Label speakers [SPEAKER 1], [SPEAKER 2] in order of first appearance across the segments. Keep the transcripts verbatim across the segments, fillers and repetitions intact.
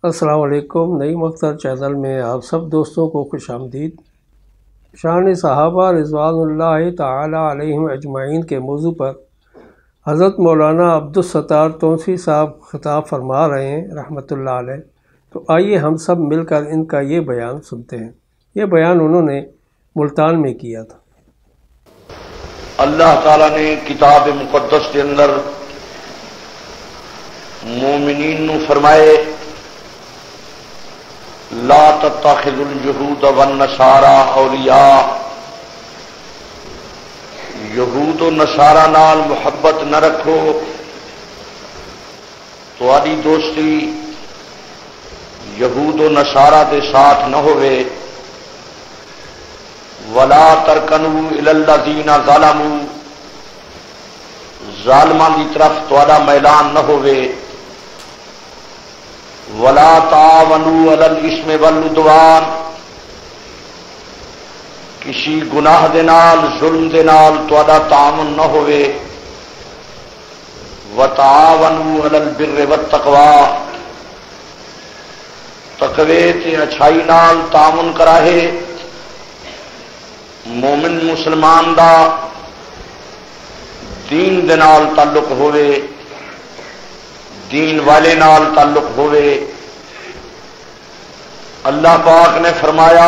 [SPEAKER 1] السلام علیکم۔ نئی مقصد چینل میں آپ سب دوستوں کو خوش آمدید۔ شان صحابہ رضوان اللہ تعالی علیہم اجمعین کے موضوع پر حضرت مولانا عبدالستار تونسی صاحب خطاب فرما رہے ہیں رحمۃ اللہ علیہ، تو آئیے ہم سب مل کر ان کا یہ بیان سنتے ہیں۔ یہ بیان انہوں نے ملتان میں کیا تھا۔
[SPEAKER 2] اللہ تعالیٰ نے کتاب مقدس کے اندر مومنین نو فرمائے لا تتخذوا اليہود والنصارى اولیاء، یہود و نصارہ نال محبت نہ رکھو، تہاڈی دوستی یہود و نصارہ دے ساتھ نہ ہوئے، ولا ترکنوا الی الذین ظلموا، ظالماں دی طرف تہاڈا میلان نہ ہوئے، ولا تعاونوا علی الاثم والعدوان، کسی گناہ دے نال ظلم دے نال تہاڈا تعاون نہ ہوئے، وتعاونوا علی البر والتقوی، تقوی تے اچھائی نال تعاون کراہے۔ مومن مسلمان دا دین دے نال تعلق ہوئے، دین والے نال تعلق ہوئے۔ اللہ پاک نے فرمایا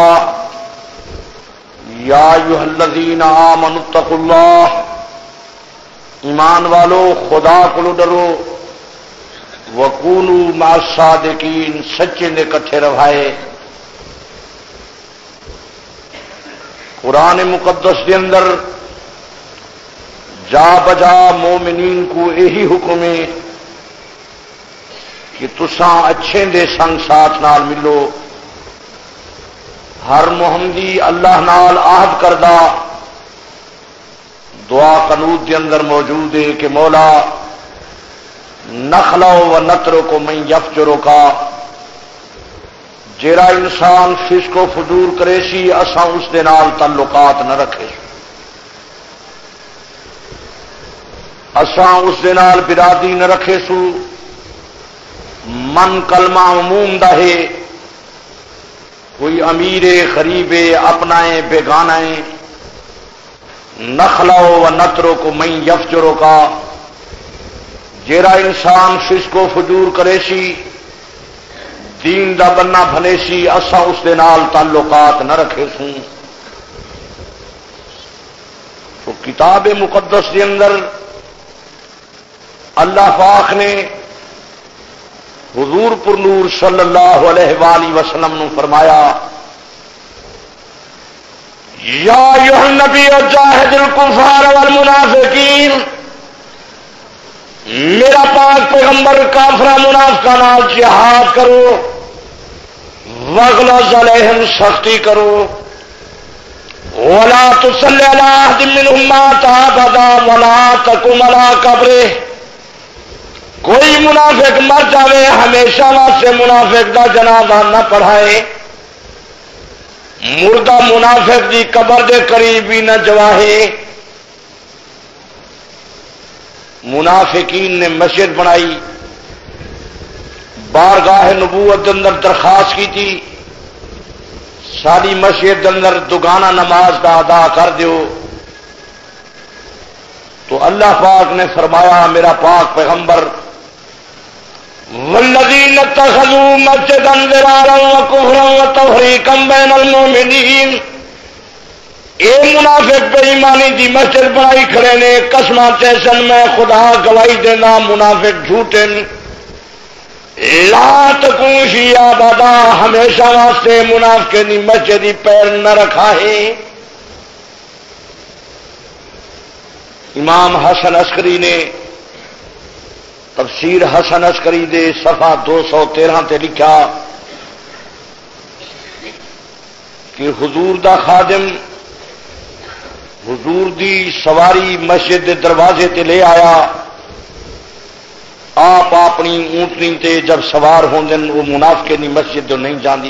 [SPEAKER 2] یا ایھا الذین آمنوا اتقوا اللہ، ایمان والو خدا کو ڈرو، وکونوا مع الصادقین، سچے دے کٹھے رہائے۔ قرآن مقدس کے اندر جا بجا مومنین کو یہی حکم ہے کہ تساں اچھے دے سنگ ساتھ نال ملو۔ ہر محمدی اللہ نال عہد کردہ دعا قنوت کے اندر موجود ہے کہ مولا نخلو و نترک من یفجرک، جیڑا انسان فسق و فجور کرے سی اساں اس دے نال تعلقات نہ رکھے، اساں اس دے نال برادری نہ رکھے سو۔ من کلمہ عموم دا ہے، کوئی امیر غریب اپنا ہے بیگانہ ہے۔ نخلو و نترک من یفجرک، جیڑا انسان فسق و فجور کرے سی دین دا بننا بھلے سی اساں اس دے نال تعلقات نہ رکھے سوں۔ تو کتاب مقدس کے اندر اللہ پاک نے حضور پر نور صلی اللہ علیہ وآلہ وسلم نے فرمایا یا ایھا النبی جاہد الکفار والمنافقین، میرا پاک پیغمبر کافرہ منافقہ نال جہاد کرو، وغلظ علیہم سختی کرو، ولا تصلی علی احد منہم مات ابدا ولا تقم علی قبرہ، کوئی منافق مر جاوے ہمیشہ واسطے منافق دا جنازہ نہ پڑھائے، مردہ منافق دی قبر دے قریب بھی نہ جواہے۔ منافقین نے مسجد بنائی، بارگاہ نبوت کے اندر درخواست کی تھی ساری مسجد کے اندر دگانا نماز دا ادا کر دیو، تو اللہ پاک نے فرمایا میرا پاک پیغمبر والذین اتخذوا مسجدا ضرارا وکفرا وتفریقا بین المؤمنین، اے منافق بے ایمانی دی مسجد بنائی کھڑے نے، قسماں چیسن میں خدا گواہی دینا منافق جھوٹے، لا تکون فی ابدا، ہمیشہ واسطے منافق دی مسجد ہی پیر نہ رکھا ہے۔ امام حسن عسکری نے تفسیر حسن عسکری دے صفحہ دو سو تیرہ تے لکھا کہ حضور دا خادم حضور دی سواری مسجد دے دروازے تے لے آیا، آپ اپنی اونٹنی تے جب سوار ہوندے وہ منافقے دی مسجد تو نہیں جاندی،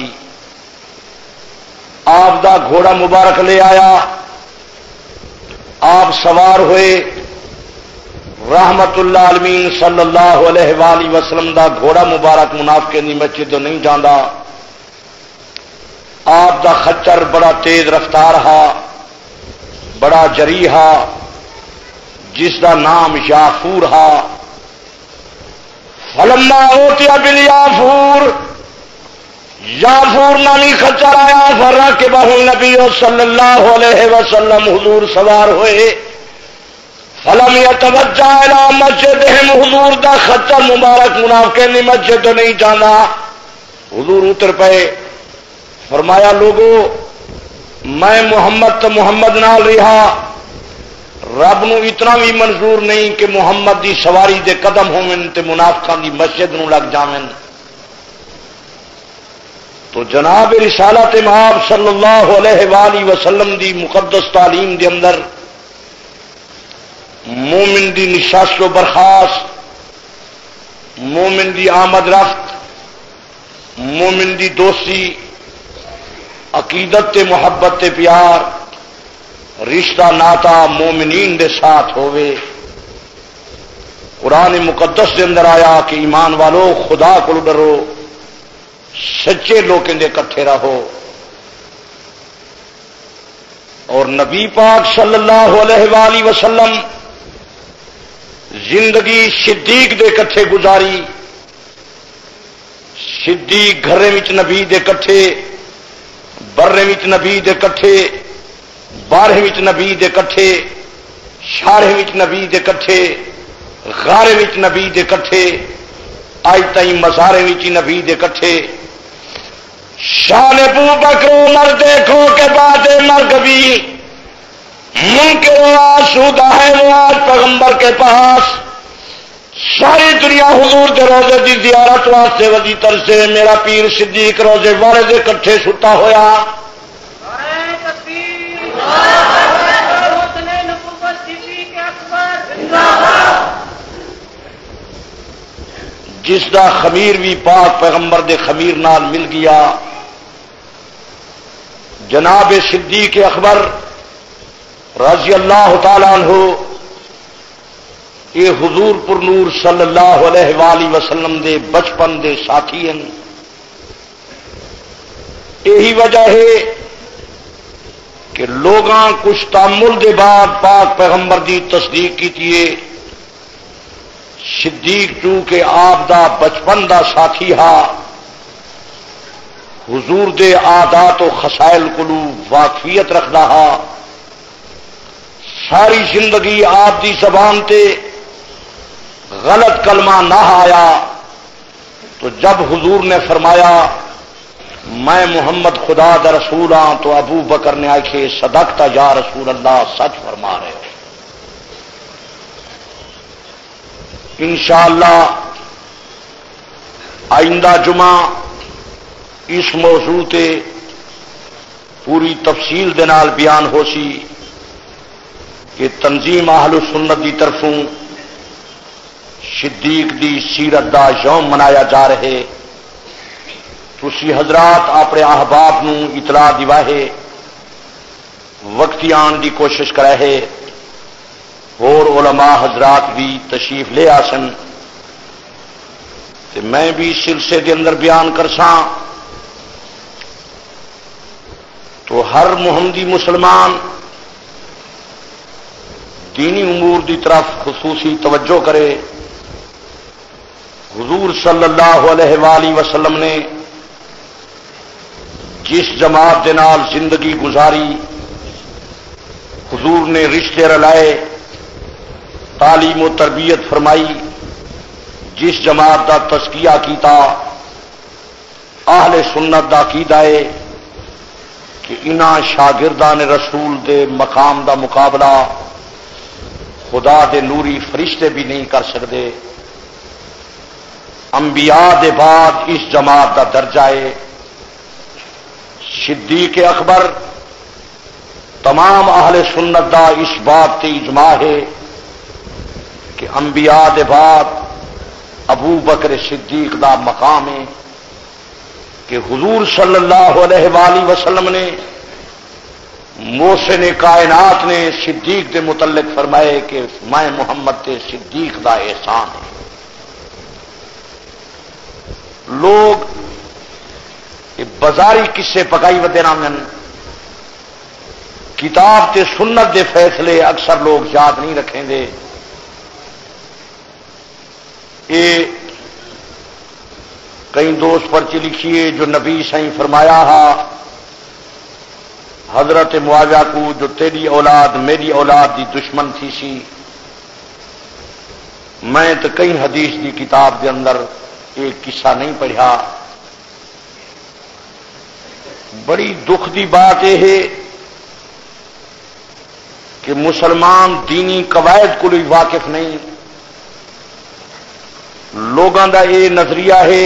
[SPEAKER 2] آپ دا گھوڑا مبارک لے آیا، آپ سوار ہوئے، رحمت اللہ عالمین صلی اللہ علیہ وآلہ وسلم دا گھوڑا مبارک منافقے دی مسجد تو نہیں جاندا. آپ دا خچر بڑا تیز رفتار ہا، بڑا جری ہا، جس دا نام یافور ہا. فلما اوتیا بالیافور، یافور نامی خچر آیا، فرکبہ النبی صلی اللہ علیہ وسلم، حضور سوار ہوئے. فلم یتوجہ الی مسجدہم، حضور دا خچر مبارک منافقین دی مسجد تو نہیں جانا. حضور اتر پئے، فرمایا لوگو میں محمد تو محمد نال رہا، رب نو اتنا بھی منظور نہیں کہ محمد دی سواری دے قدم ہوون تے منافقاں دی مسجد نو لگ جاون. تو جناب رسالت مآب صلی اللہ علیہ وآلہ وسلم دی مقدس تعلیم دے اندر مومن دی نشست و برخاست، مومن دی آمد رفت، مومن دی دوستی، عقیدت تے محبت تے پیار، رشتہ ناتا مومنین دے ساتھ ہوئے. قرآن مقدس دے اندر آیا کہ ایمان والو خدا کو ڈرو، سچے لوگوں دے کٹھے رہو. اور نبی پاک صلی اللہ علیہ وآلہ وسلم زندگی صدیق دے کٹھے گزاری. صدیق گھرے وچ نبی دے کٹھے، برے وچ نبی دے کٹھے، بارے وچ نبی دے کٹھے، شارے وچ نبی دے کٹھے، غارے وچ نبی دے کٹھے، آج تائیں مزارے وچ نبی دے کٹھے. شان ابو بکر عمر دیکھو کہ بعد مرگ بھی منکر و آسودہ ہے وہ آج پیغمبر کے پاس. ساری دنیا حضور دے روزے دی زیارت واسطے ودی ترسے. میرا پیر صدیق روزے والے دے کٹھے ستا ہویا. جس دا خمیر بھی پاک پیغمبر دے خمیر نال مل گیا. جناب صدیق اکبر رضی اللہ تعالی عنہ یہ حضور پر نور صلی اللہ علیہ وآلہ وسلم دے بچپن دے ساتھی ہیں. یہی وجہ ہے کہ لوگاں کچھ تامل دے بعد پاک پیغمبر دی تصدیق کیتی ہے. صدیق چونکہ آپ دا بچپن دا ساتھی ہا، حضور دے عادات و خصائل کولو واقفیت رکھدا ہا، ساری زندگی آپ دی زبان تے غلط کلمہ نہ آیا. تو جب حضور نے فرمایا میں محمد خدا دا رسول ہاں تو ابو بکر نے آکھے صدقتا یا رسول اللہ، سچ فرما رہے ہو. انشاءاللہ آئندہ جمعہ اس موضوع تے پوری تفصیل دے نال بیان ہو سی کہ تنظیم اہل سنت دی طرفوں صدیق دی سیرت دا یوم منایا جا رہے. تسی حضرات اپنے احباب نو اطلاع دیواہے، وقتی آن دی کوشش کرے، اور علماء حضرات بھی تشریف لے آسن. تے میں بھی سلسلے دے اندر بیان کرساں. تو ہر محمدی مسلمان دینی امور دی طرف خصوصی توجہ کرے. حضور صلی اللہ علیہ وآلہ وسلم نے جس جماعت دے نال زندگی گزاری، حضور نے رشتے رلائے، تعلیم و تربیت فرمائی، جس جماعت دا تزکیہ کیتا، اہل سنت دا عقیدہ ہے کہ انہاں شاگردان رسول دے مقام دا مقابلہ خدا دے نوری فرشتے بھی نہیں کر سکتے. انبیاء دے بعد اس جماعت دا درجہ ہے. صدیق اکبر تمام اہل سنت دا اس بات تے اجماع ہے کہ انبیاء دے بعد ابو بکر صدیق دا مقام ہے کہ حضور صلی اللہ علیہ وآلہ وسلم نے محسن کائنات نے صدیق دے متعلق فرمائے کہ میں محمد تے صدیق دا احسان ہے. لوگ بازاری قصے پکائی ودے رہن، کتاب تے سنت دے فیصلے اکثر لوگ یاد نہیں رکھیں گے. یہ کئی دوست پرچی لکھیے جو نبی سائیں فرمایا ہا حضرت معاویہ کو جو تیری اولاد میری اولاد دی دشمن تھی سی. میں تو کئی حدیث دی کتاب دے اندر ایک قصہ نہیں پڑھا. بڑی دکھ دی بات یہ ہے کہ مسلمان دینی قواعد کو بھی واقف نہیں. لوگوں کا یہ نظریہ ہے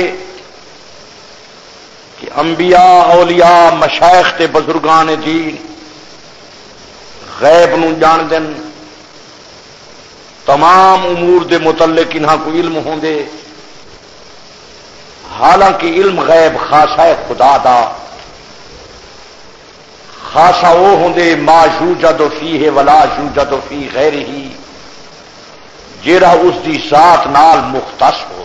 [SPEAKER 2] کہ انبیاء اولیاء مشائخ تے بزرگان دین غیب نو جان دن، تمام امور دے متعلق انہاں کو علم ہوندے، حالانکہ علم غیب خاصا ہے خدا دا. خاصا وہ ہوندے ما یوجد فیہ ولا یوجد فی غیرہ، جیڑا اس دی ذات نال مختص ہوے.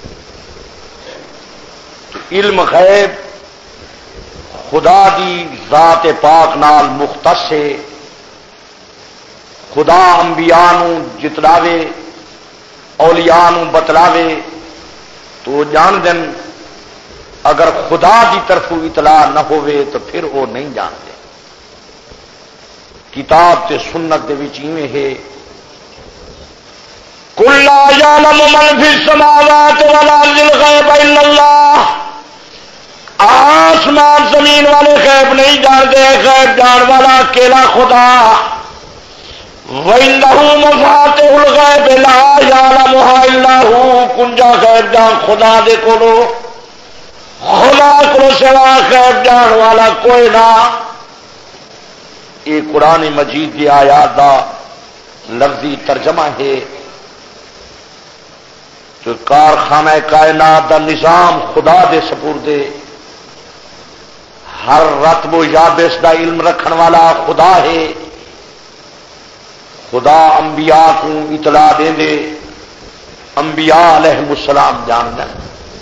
[SPEAKER 2] علم غیب خدا دی ذات پاک نال مختص ہے. خدا انبیاء نو جتلاوے اولیاء نو بتلاوے تو جان دن، اگر خدا دی طرف اطلاع نہ ہوئے تو پھر وہ نہیں جانتے. کتاب تے سنت دے وچ ایویں ہے قُلْ لَا يَعْلَمُ مَنْ فِي السَّمَاوَاتِ وَالْأَرْضِ الْغَيْبَ إِلَّا اللَّهُ. آسمان زمین والے غیب نہیں جانتے، غیب جان والا اکیلا خدا. وَإِنَّهُ مَفَاتِحُ الْغَيْبِ لَا يَعْلَمُهَا إِلَّا هُوَ. کنجا غیب جان خدا دے کولو، خدا کو سوا غیب جان والا کوئی نہ. یہ قرآن مجید کی آیات دا لفظی ترجمہ ہے. جو کارخانہ کائنات دا نظام خدا دے سپردے، ہر رتب و یابس دا علم رکھن والا خدا ہے. خدا انبیاء کو اطلاع دے دے، انبیاء علیہ السلام جان دیں.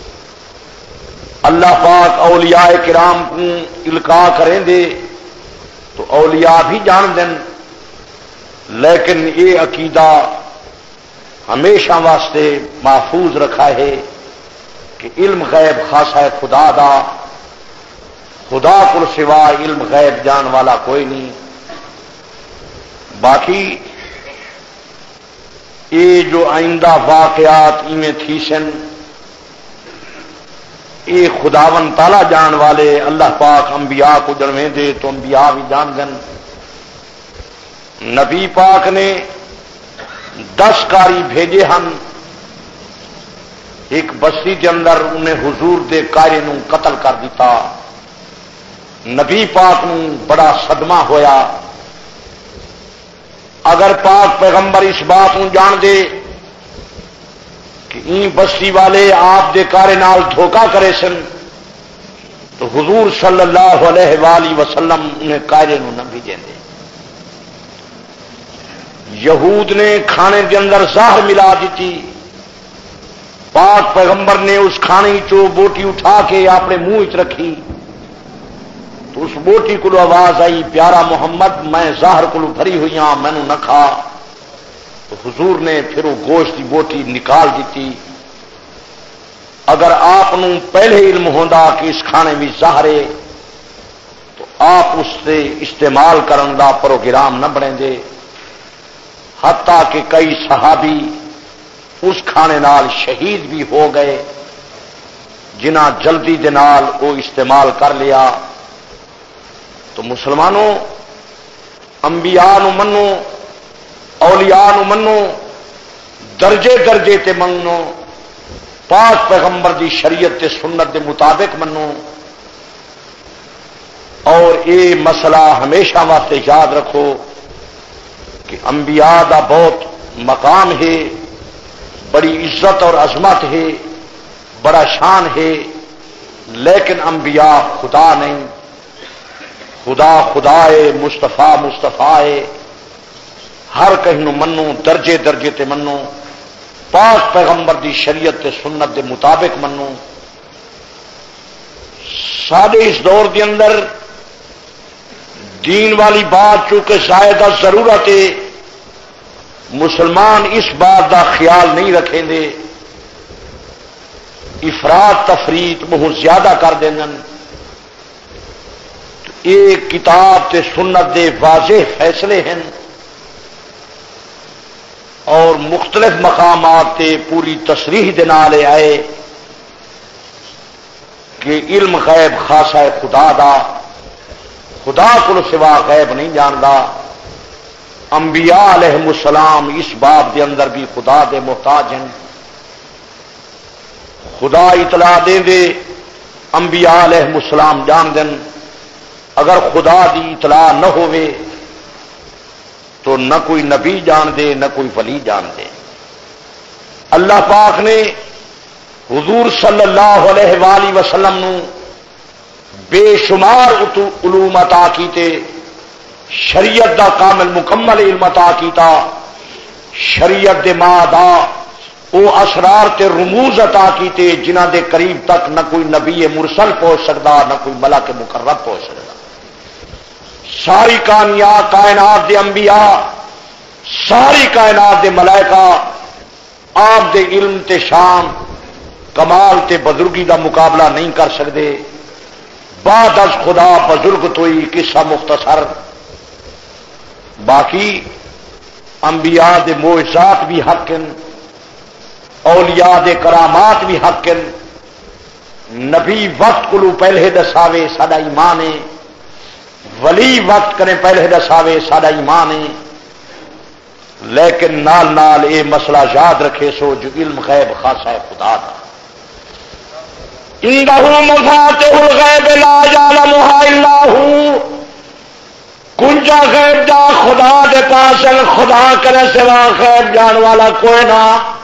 [SPEAKER 2] اللہ پاک اولیاء کرام کو القاء کریں دے تو اولیاء بھی جان دیں. لیکن یہ عقیدہ ہمیشہ واسطے محفوظ رکھا ہے کہ علم غیب خاصا ہے خدا دا. خدا کو سوا علم غیب جان والا کوئی نہیں. باقی یہ جو آئندہ واقعات ایویں تھی سن، یہ خداون تعالی جان والے. اللہ پاک انبیاء کو جنویں دے تو انبیاء بھی جان دن. نبی پاک نے دس کاری بھیجے ہن. ایک بستی کے اندر انہیں حضور دے کاری نو قتل کر دیتا. نبی پاک نو بڑا صدمہ ہویا. اگر پاک پیغمبر اس بات کو جان دے کہ این بستی والے آپ دے کارے نال دھوکہ کرے سن تو حضور صلی اللہ علیہ وآلہ وسلم انہیں کارے نو نہ بھی دیں دے. یہود نے کھانے کے اندر زہر ملا دیتی. پاک پیغمبر نے اس کھانے چو بوٹی اٹھا کے اپنے منہ چ رکھی تو اس بوٹی کو آواز آئی پیارا محمد میں زہر کو بھری ہوئی ہاں مینو نہ کھا. تو حضور نے پھر وہ گوشت کی بوٹی نکال دیتی. اگر آپ نو پہلے علم ہوندا کہ اس کھانے میں زہر ہے تو آپ اس سے استعمال کرن دا پروگرام نہ بنے دے. حتیٰ کہ کئی صحابی اس کھانے نال شہید بھی ہو گئے جنہ جلدی دے نال وہ استعمال کر لیا. تو مسلمانوں انبیاء نو منو، اولیاء نو منو، درجے درجے تے منو، پاک پیغمبر دی شریعت تے سنت دے مطابق منو. اور یہ مسئلہ ہمیشہ واسطے یاد رکھو کہ انبیاء دا بہت مقام ہے، بڑی عزت اور عظمت ہے، بڑا شان ہے. لیکن انبیاء خدا نہیں. خدا خدائے مصطفیٰ مصطفیٰ ہر کہیں نو منو درجے درجے تے منو پاک پیغمبر دی شریعت تے سنت دے مطابق منو. سارے اس دور کے اندر دین والی بات چونکہ زائدہ ضرورت ہے مسلمان اس بات کا خیال نہیں رکھیں دے افراط تفریط بہت زیادہ کر دیں. ایک کتاب تے سنت دے واضح فیصلے ہیں اور مختلف مقامات تے پوری تصریح دے نال آئے کہ علم غیب خاصہ ہے خدا دا، خدا کو سوا غیب نہیں جاندا. انبیاء علیہ السلام اس باب دے اندر بھی خدا دے محتاج ہیں. خدا اطلاع دیں دے انبیاء علیہ السلام جان دیں. اگر خدا دی اطلاع نہ ہوئے تو نہ کوئی نبی جان دے نہ کوئی ولی جان دے. اللہ پاک نے حضور صلی اللہ علیہ وآلہ وسلم نو بے شمار علوم عطا کیتے، شریعت دا کامل مکمل علم عطا کیتا، شریعت دے مادا او اسرار تے رموز عطا کیتے جنہ دے قریب تک نہ کوئی نبی مرسل پہنچ سکتا نہ کوئی ملک مقرب پہنچ سکتا. ساری کائنات کائنات دے انبیاء ساری کائنات دے ملائکہ آپ دے علم تے شان کمال تے بزرگی دا مقابلہ نہیں کر سکتے. بعد از خدا بزرگ تو ہی قصہ مختصر. باقی انبیاء دے معجزات بھی حق ہیں، اولیاء دے کرامات بھی حق ہیں. نبی وقت کو پہلے دساوے ساڈا ایمان ہے، ولی وقت کرے پہلے دساوے ساڈا ایمان ہے. لیکن نال نال اے مسئلہ یاد رکھے سو جو علم غیب خاصہ ہے خدا دا. عنده مفاتح الغیب لا یعلمها الا هو. کنجا غیب دا خدا دے پاس ہے، خدا کرے سوا غیب جان والا کوئی نہ.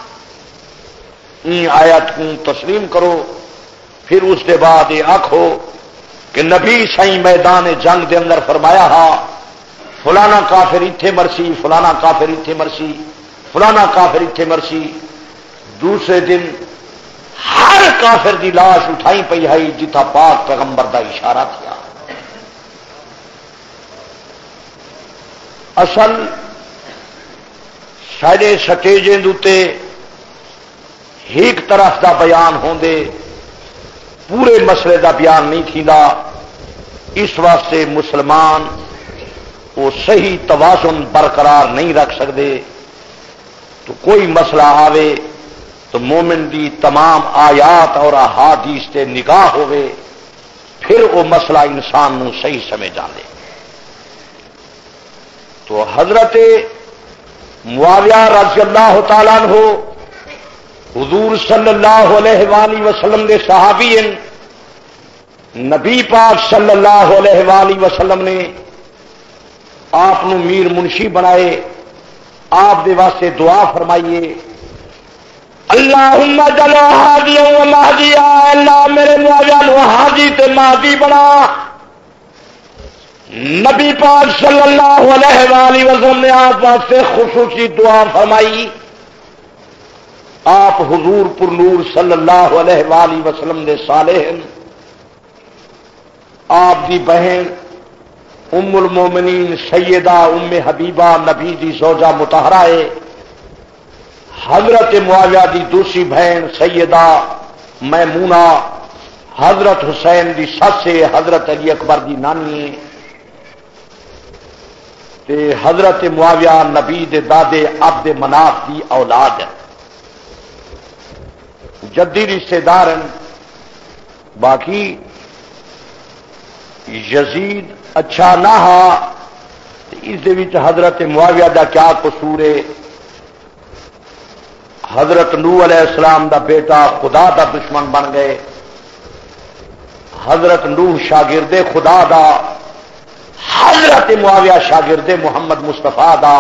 [SPEAKER 2] این آیت کو تسلیم کرو. پھر اس کے بعد یہ آکھو کہ نبی سائیں میدان جنگ دے اندر فرمایا ہا فلانا کافر اتھے مرسی فلانا کافر اتھے مرسی فلانا کافر اتھے مرسی. دوسرے دن ہر کافر دی لاش اٹھائی پئی ہے جتا پاک پیغمبر دا اشارہ تھیا. اصل سارے سٹیجیں دوتے ایک طرف دا بیان ہوندے پورے مسئلے دا بیان نہیں تھیندا. اس واسطے مسلمان وہ صحیح توازن برقرار نہیں رکھ سکتے. تو کوئی مسئلہ آوے تو مومن دی تمام آیات اور احادیث تے نگاہ ہوئے پھر وہ مسئلہ انسان نو صحیح سمجھ آندے. تو حضرت معاویہ رضی اللہ تعالیٰ عنہ حضور صلی اللہ علیہ وآلہ وسلم دے صحابی ہیں. نبی پاک صلی اللہ علیہ وآلہ وسلم نے آپ نو میر منشی بنائے. آپ دے واسطے دعا فرمائیے اللہم جلو ہادی و مہدی. اللہ میرے معاویہ نو ہادی تے مہدی بنا. نبی پاک صلی اللہ علیہ وآلہ وسلم نے آپ واسطے خصوصی دعا فرمائی. آپ حضور پر نور صلی اللہ علیہ وآلہ وسلم دے صالح ہیں. آپ دی بہن ام المومنین سیدہ ام حبیبہ نبی دی زوجہ مطہرہ ہے. حضرت معاویہ دی دوسری بہن سیدہ میمونہ حضرت حسین دی سس ہے، حضرت علی اکبر دی نانی ہے. تے حضرت معاویہ نبی دے دادے عبد مناف دی اولاد ہے، جدی رشتے دار ہیں. باقی یزید اچھا نہ ہا اس دے وچ حضرت معاویہ دا کیا قصور ہے؟ حضرت نوح علیہ السلام دا بیٹا خدا دا دشمن بن گئے. حضرت نوح شاگرد خدا دا، حضرت معاویہ شاگرد محمد مصطفیٰ دا.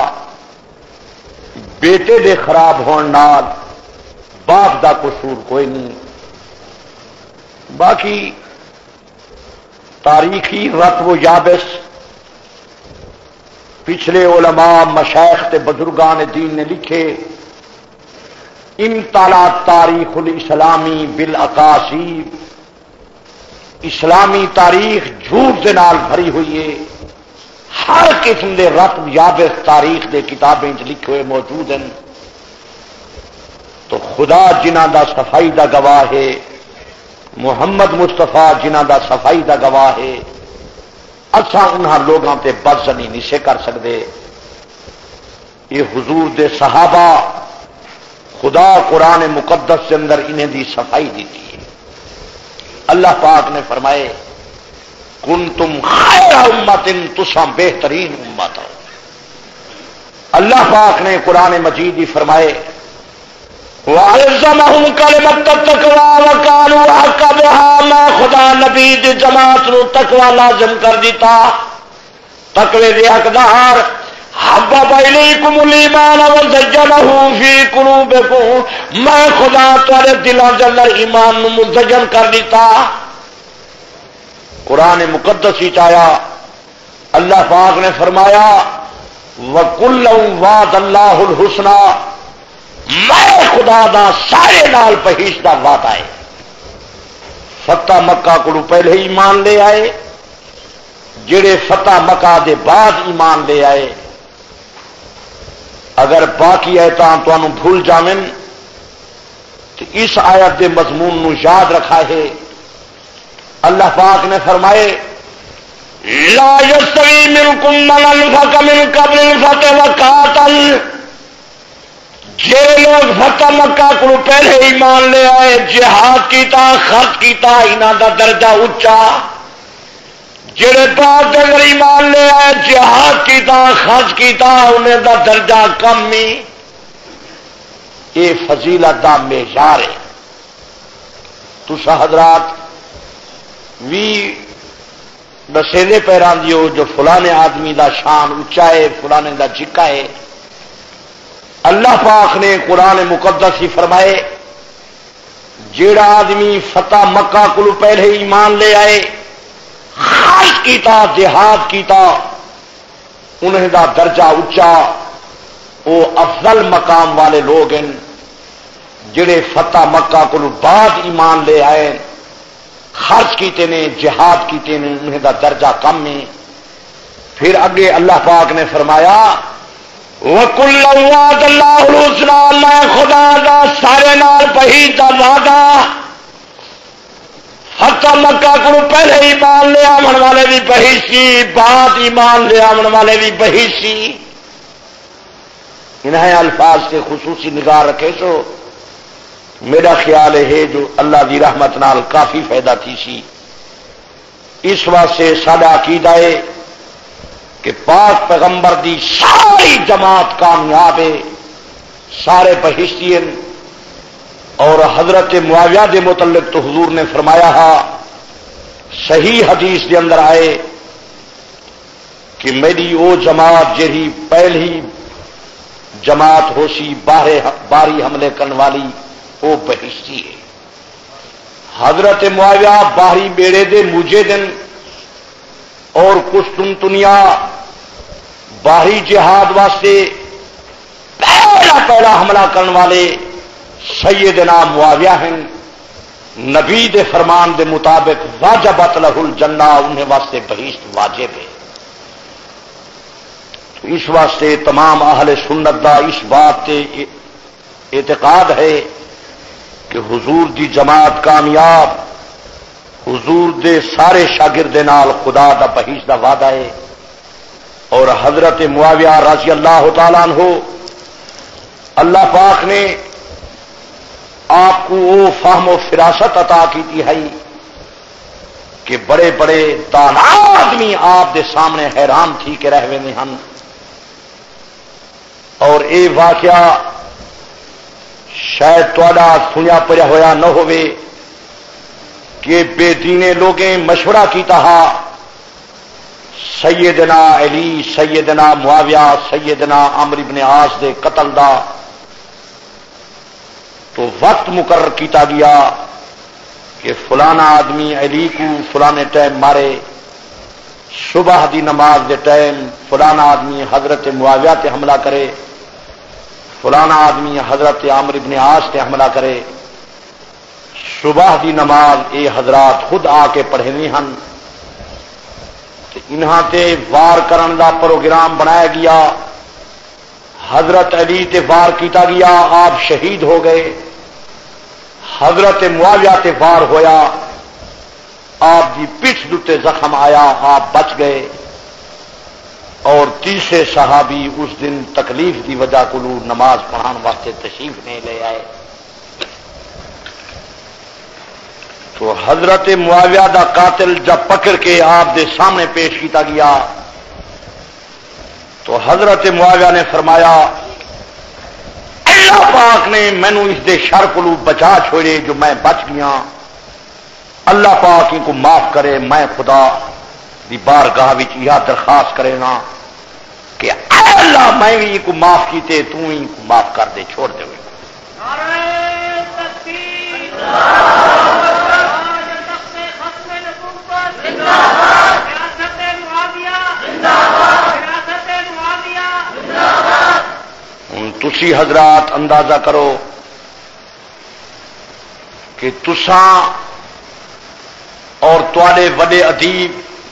[SPEAKER 2] بیٹے دے خراب ہون نال باپ دا قصور کوئی نہیں. باقی تاریخی رتب و یابس پچھلے علماء مشائخ تے بزرگان دین نے لکھے، امتلا تاریخ الاسلامی بالاکاذیب، اسلامی تاریخ جھوٹ دے نال بھری ہوئی ہے، ہر قسم دے رتب یابس تاریخ دے کتابیں لکھے ہوئے موجود ہیں۔ تو خدا جنہ دا صفائی دا گواہ ہے، محمد مصطفیٰ جنہ دا صفائی دا گواہ ہے، اچھا انہاں لوگاں تے بدزنی نہیں سے کر سکتے۔ یہ حضور دے صحابہ خدا قرآن مقدس کے اندر انہیں دی صفائی دیتی ہے۔ اللہ پاک نے فرمائے کنتم خیر امت، تساں بہترین امت ہو۔ اللہ پاک نے قرآن مجید ہی فرمائے وَأَلْزَمَهُمْ كَلِمَةَ التَّقْوَىٰ وَقَالُوا حَقَّ بِهَا، میں خدا نبی دی جماعت نو تقوی لازم کر دیتا، تقوی دے حقدار۔ حَبَّبَ إِلَيْكُمُ الْإِيمَانَ وَزَيَّنَهُ فِي قُلُوبِكُمْ، میں خدا تمہارے دلاں دے اندر ایمان نو مزین کر دیتا۔ قرآن مقدس ہی چایا اللہ پاک نے فرمایا وَكُلًّا وَعَدَ اللَّهُ الْحُسْنَىٰ، میں خدا دا سارے نال پہیش دا وعدہ ہے۔ فتح مکہ کو پہلے ایمان لے آئے، جڑے فتح مکہ دے بعد ایمان لے آئے، اگر باقی آیتاں تانوں بھول جاویں تو اس آیت دے مضمون نو یاد رکھا ہے۔ اللہ پاک نے فرمائے لا یستوی منکم من انفق من قبل الفتح وقاتل، جے لوگ فتح مکہ کو پہلے ایمان لے آئے، جہاد کیتا، خرچ کیتا، انہاں دا درجہ اونچا۔ جڑے بعد دے اندر ایمان لے آئے، جہاد کیتا، خرچ کیتا، انہیں دا درجہ کم ہی۔ یہ فضیلت دا معیار ہے۔ تساں حضرات وی بسیلے پیران دیو جو فلانے آدمی دا شان اونچا ہے، فلانے دا چکا ہے۔ اللہ پاک نے قرآن مقدس ہی فرمائے جیڑا آدمی فتح مکہ کو پہلے ایمان لے آئے، خرچ کیتا، جہاد کیتا، انہیں دا درجہ اونچا، وہ افضل مقام والے لوگ ہیں۔ جڑے فتح مکہ کو بعد ایمان لے آئے، خرچ کیتے نے، جہاد کیتے نے، انہیں دا درجہ کم ہے۔ پھر اگے اللہ پاک نے فرمایا وَكُلًّا وَعَدَ اللَّهُ الْحُسْنَىٰ، میں خدا دا سارے نال پہیج دا وعدہ۔ فتح مکہ کو پہلے ایمان لے آمن والے بھی پہیج سی، بعد ایمان لے آمن والے بھی پہیج سی۔ انہیں الفاظ کے خصوصی نگاہ رکھے سو میرا خیال ہے جو اللہ دی رحمت نال کافی فائدہ تھی سی۔ اس واسطے ساڈا عقیدہ ہے کہ پاک پیغمبر دی ساری جماعت کامیاب ہے، سارے بہشتی ہیں۔ اور حضرت معاویہ دے متعلق تو حضور نے فرمایا ہے، صحیح حدیث دے اندر آئے کہ میری وہ جماعت جہی پہلی جماعت ہو سی باری حملے کرنے والی، وہ بہشتی ہے۔ حضرت معاویہ باہری بیڑے دے موجے دن اور قسطنطنیہ باہری جہاد واسطے پہلا پہلا حملہ کرنے والے سیدنا معاویہ ہیں۔ نبی دے فرمان دے مطابق واجبت لہ الجنہ، انہیں واسطے بہشت واجب ہے۔ تو اس واسطے تمام اہل سنت دا اس بات تے اعتقاد ہے کہ حضور دی جماعت کامیاب، حضور دے سارے شاگردے نال خدا دا بہشت دا وعدہ ہے۔ اور حضرت معاویہ رضی اللہ تعالیٰ عنہ، اللہ پاک نے آپ کو وہ فہم و فراست عطا کی ہے کہ بڑے بڑے دانا آدمی آپ دے سامنے حیران تھی کہ رہ وے ہن۔ اور اے واقعہ شاید تھوڑا سنیا پڑیا ہویا نہ ہوئے کہ بے دینے لوگیں مشورہ کیتا ہا سیدنا علی، سیدنا معاویہ، سیدنا عمرو بن عاص دے قتل دا، تو وقت مقرر کیتا گیا کہ فلانا آدمی علی کو فلانے ٹائم مارے، صبح دی نماز دے ٹائم فلانا آدمی حضرت معاویہ تے حملہ کرے، فلانا آدمی حضرت عامر بن عاص تے حملہ کرے، صبح دی نماز اے حضرات خود آ کے پڑھنی ہن، انہاں تے وار کرن دا پروگرام بنایا گیا، حضرت علی تے وار کیتا گیا، آپ شہید ہو گئے، حضرت معاویہ تے وار ہویا، آپ دی پٹھ دتے زخم آیا، آپ بچ گئے، اور تیسرے صحابی اس دن تکلیف دی وجہ کو نماز پڑھان واسطے تشریف نہیں لے آئے۔ تو حضرت معاویہ دا قاتل جب پکڑ کے آپ دے سامنے پیش کیتا گیا تو حضرت معاویہ نے فرمایا اللہ پاک نے مینو اس دے شر کو بچا چھوڑے جو میں بچ گیا، اللہ پاک ان کو معاف کرے، میں خدا دی بارگاہ وچ یہ درخواست کرے نا کہ اے اللہ میں بھی ان کو معاف کیتے، تو ان کو معاف کر دے، چھوڑ دے۔ ہوں تسی حضرات اندازہ کرو کہ تساں اور تواڈے وڈے ادیب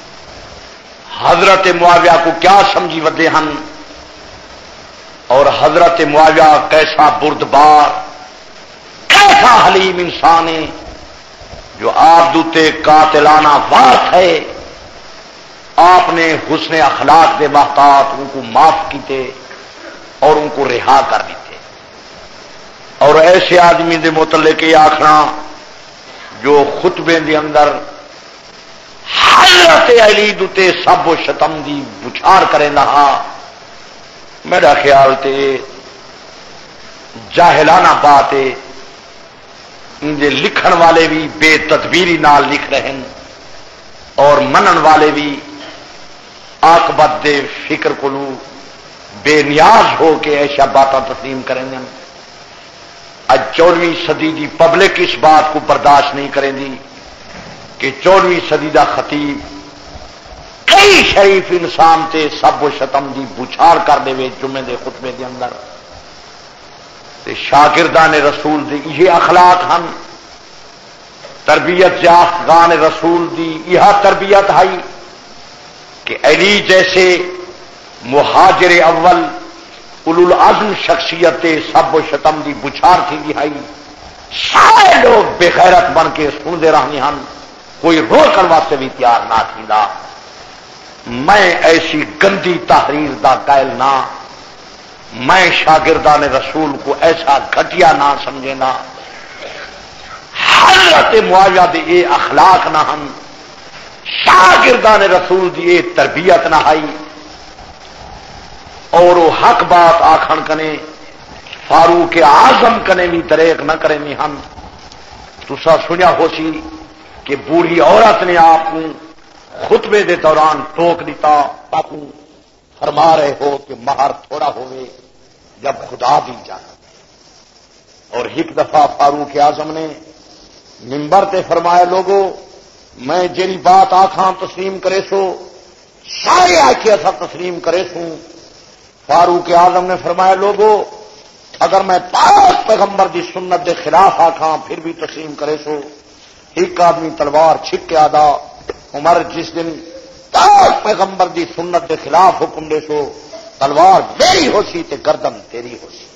[SPEAKER 2] حضرت معاویہ کو کیا سمجھی ودے ہن، اور حضرت معاویہ کیسا بردبار کیسا حلیم انسان ہے جو آپ دوتے قاتلانہ وار ہے، آپ نے حسن اخلاق دے محتاط ان کو معاف کیتے اور ان کو رہا کر دیتے، اور ایسے آدمی دے متعلق یہ آخنا جو خطبے دے اندر حضرت علی دوتے سب و شتم دی بچھار کرے نہا، میرا خیال تے جاہلانہ بات ہے، ان دے لکھن والے بھی بے تدبیری نال لکھ رہے ہیں اور منن والے بھی عاقبت دے فکر کو بے نیاز ہو کے ایسا باتاں تسلیم کریں گے۔ اج چودہویں صدی دی پبلک اس بات کو برداشت نہیں کریں دی کہ چودہویں صدی دا خطیب کئی شریف انسان تے سب و شتم دی بچھار کر دے وے جمعے دے خطبے دے اندر، تے شاگردان رسول دی یہ اخلاق ہن، تربیت یافتگان رسول دی یہ تربیت ہے کہ علی جیسے مہاجر اول اولو العزم شخصیت سب و شتم دی بچھار تھی دہائی، سارے لوگ بے غیرت بن کے سنتے رہنے ہن، کوئی روکن واسطے بھی تیار نہ تھیندا۔ میں ایسی گندی تحریر دا قائل نہ، میں شاگردان رسول کو ایسا گھٹیا نہ سمجھے نا، حضرت معاویہ دے اے اخلاق نہ ہن، شاگردان رسول دی اے تربیت نہ آئی، اور وہ حق بات آخن کنے فاروق اعظم کنے بھی دریغ نہ کریں ہن۔ تسا سنیا ہو سی کہ بوڑھی عورت نے آپ کو خطبے دے دوران ٹوک دیتا، تاکہ فرما رہے ہو کہ مہر تھوڑا ہوئے جب خدا دی جانا، اور ایک دفعہ فاروق اعظم نے منبر تے فرمایا لوگو میں جیڑی بات آکھاں تسلیم کرے سو، سارے آکھے ایسا تسلیم کرے سوں۔ فاروق اعظم نے فرمایا لوگو اگر میں پاک پیغمبر دی سنت دے خلاف آکھاں پھر بھی تسلیم کرے سو۔ ایک آدمی تلوار چھک کے آدا، عمر جس دن پاک پیغمبر دی سنت دے خلاف حکم دے سو، تلوار میری ہو سی تے گردن تیری ہو سی۔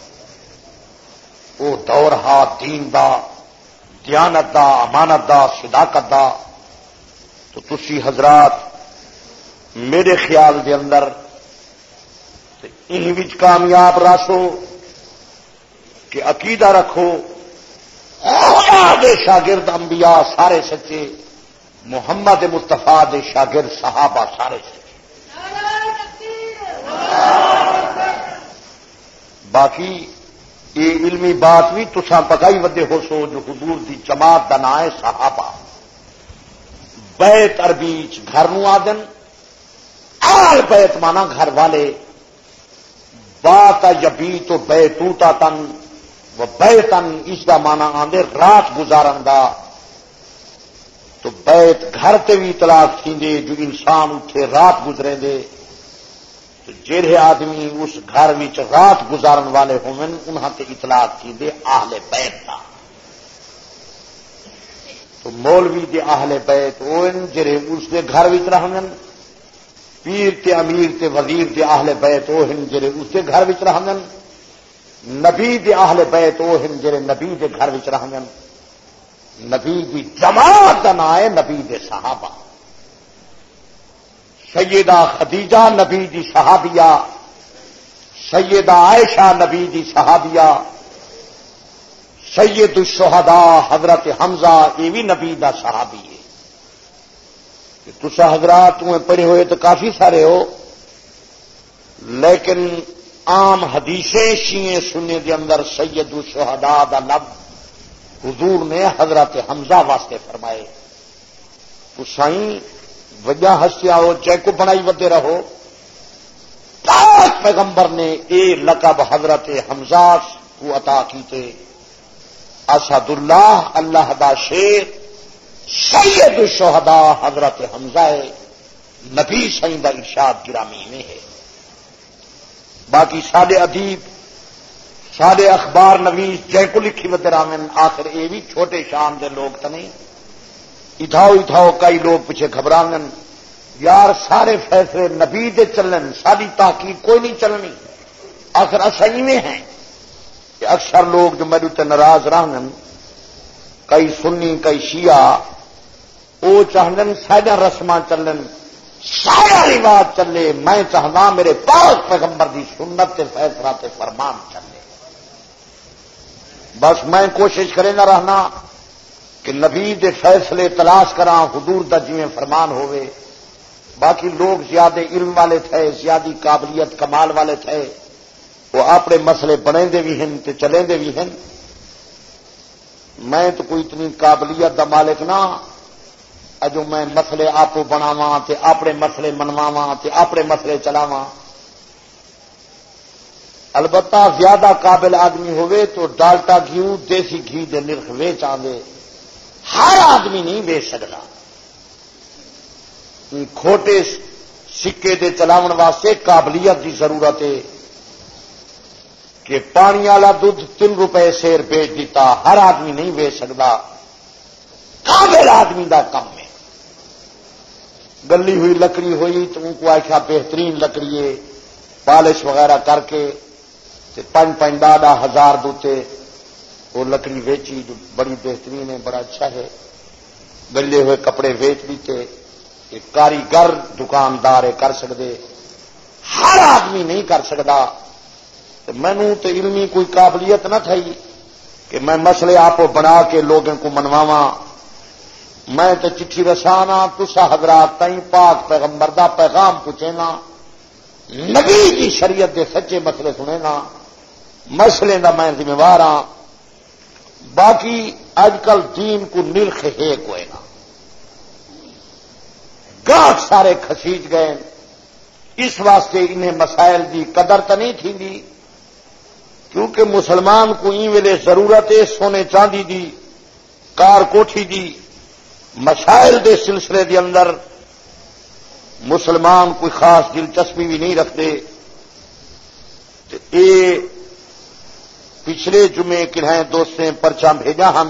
[SPEAKER 2] وہ دور ہا دین دا، دیانت دا، امانت دا، صداقت دا۔ تو تسی حضرات میرے خیال دے اندر انہی وچ کامیاب راسو کہ عقیدہ رکھو خدا دے شاگرد انبیاء سارے سچے، محمد مصطفیٰ دے شاگرد صحابہ سارے سچے۔ باقی یہ علمی بات بھی تساں پکائی ودے ہو سو جو حضور دی جماعت دا نام ہے صحابہ۔ بیت عربی گھر نو آدن، آل بیت مانا گھر والے، بات یبی تو بیتوتا تن و بیتن اس کا مانا آندے رات گزارن دا۔ تو بیت گھر تے بھی اطلاق تھیندے جو انسان اتھے رات گزرے دے تو جڑے آدمی اس گھر وچ رات گزارن والے ہومن انہاں تے اطلاق تھیندے اہل بیت دا. تو مولوی دے اہل بیت اون جڑے اس دے گھر وچ رہندن، پیر تے امیر تے وزیر دے اہل بیت او ہن جڑے اس دے گھر وچ رہندن، نبی دے اہل بیت او ہن جڑے نبی دے گھر وچ رہندن. نبی دی جماعت دا نام ہے نبی دے صحابہ. سیدہ خدیجہ نبی دی صحابیہ، سیدہ عائشہ نبی دی صحابیہ، سید الشہداء حضرت حمزہ یہ بھی نبی دا صحابی ہے. تسا حضرات تمہیں پڑھے ہوئے تو کافی سارے ہو، لیکن عام حدیثیں شیعہ سننے دے اندر سید الشہداء دا لفظ حضور نے حضرت حمزہ واسطے فرمائے. تو سائیں وجہ ہستیا ہو چے کو بنائی ودے رہو، پاک پیغمبر نے اے لقب حضرت حمزہ کو عطا کیتے. اسد اللہ اللہ دا شیر سید الشہداء حضرت حمزہ ہے. نبی سائیں دا ارشاد گرامی میں ہے. باقی سارے ادیب سارے اخبار نویس جے کو لکھی ودے رامن آخر اے بھی چھوٹے شان دے لوگ تو نہیں. اتھاؤ اتھاؤ کئی لوگ پیچھے گھبرانگن یار سارے فیصلے نبی دے چلن، ساری تحقیق کوئی نہیں چلنی. آخر اصل میں ہیں کہ اکثر لوگ جو میرے تے ناراض رہن، کئی سنی کئی شیعہ، وہ چاہن سارا رسماں چلن، سارا رواج چلے. میں چاہنا میرے پاک پیغمبر دی سنت تے فیصلہ تے فرمان چلے. بس میں کوشش کرے نہ رہنا کہ نبی دے فیصلے تلاش کراں حضور دا جویں فرمان ہوئے. باقی لوگ زیادہ علم والے تھے، زیادہ قابلیت کمال والے تھے، وہ اپنے مسئلے بنے دے بھی ہیں تے چلیں دے بھی ہیں. میں تو کوئی اتنی قابلیت دا مالک نہ اجو میں مسئلے آپ بناواں تے اپنے مسئلے منواواں تے اپنے مسئلے چلاواں. البتہ زیادہ قابل آدمی ہوئے تو ڈالٹا گھیو دیسی گھی دے نرخ ویچ آندے. ہر آدمی نہیں بیچ سکتا. کھوٹے سکے دے چلاون واسطے قابلیت کی ضرورت ہے کہ پانی والا دودھ تین روپے سیر بیچ دیتا ہر آدمی نہیں بیچ سکتا. قابل آدمی دا کم ہے. گلی ہوئی لکڑی ہوئی تو ان کو آخیا بہترین لکڑی ہے، پالش وغیرہ کر کے پنج پنج ڈاڈا ہزار دوتے وہ لکڑی ویچی جو بڑی بہترین ہے، بڑا اچھا ہے. گلے ہوئے کپڑے ویچ دیتے. یہ کاریگر دکاندار کر سکتے، ہر آدمی نہیں کر سکتا. مینو تو علمی کوئی قابلیت نہ تھی کہ میں مسئلے آپ بنا کے لوگوں کو منواواں. میں تو چٹھی رسانا تسا حضرات تائیں پاک پیغمبر دا پیغام پوچھنا، نبی کی شریعت دے سچے مسئلے سنینا، مسئلے دا میں ذمہ وار ہاں. باقی اج کل دین کو نرخ ہے کوئی نہ، گاہک سارے کھسیج گئے. اس واسطے انہیں مسائل دی قدر تو نہیں تھی دی، کیونکہ مسلمان کو این ویلے ضرورت ہے سونے چاندی دی، کار کوٹھی دی. مسائل دے سلسلے دے اندر مسلمان کوئی خاص دلچسپی بھی نہیں رکھتے. اے پچھلے جمعے کنہیں دوستیں پرچہ بھیجا ہم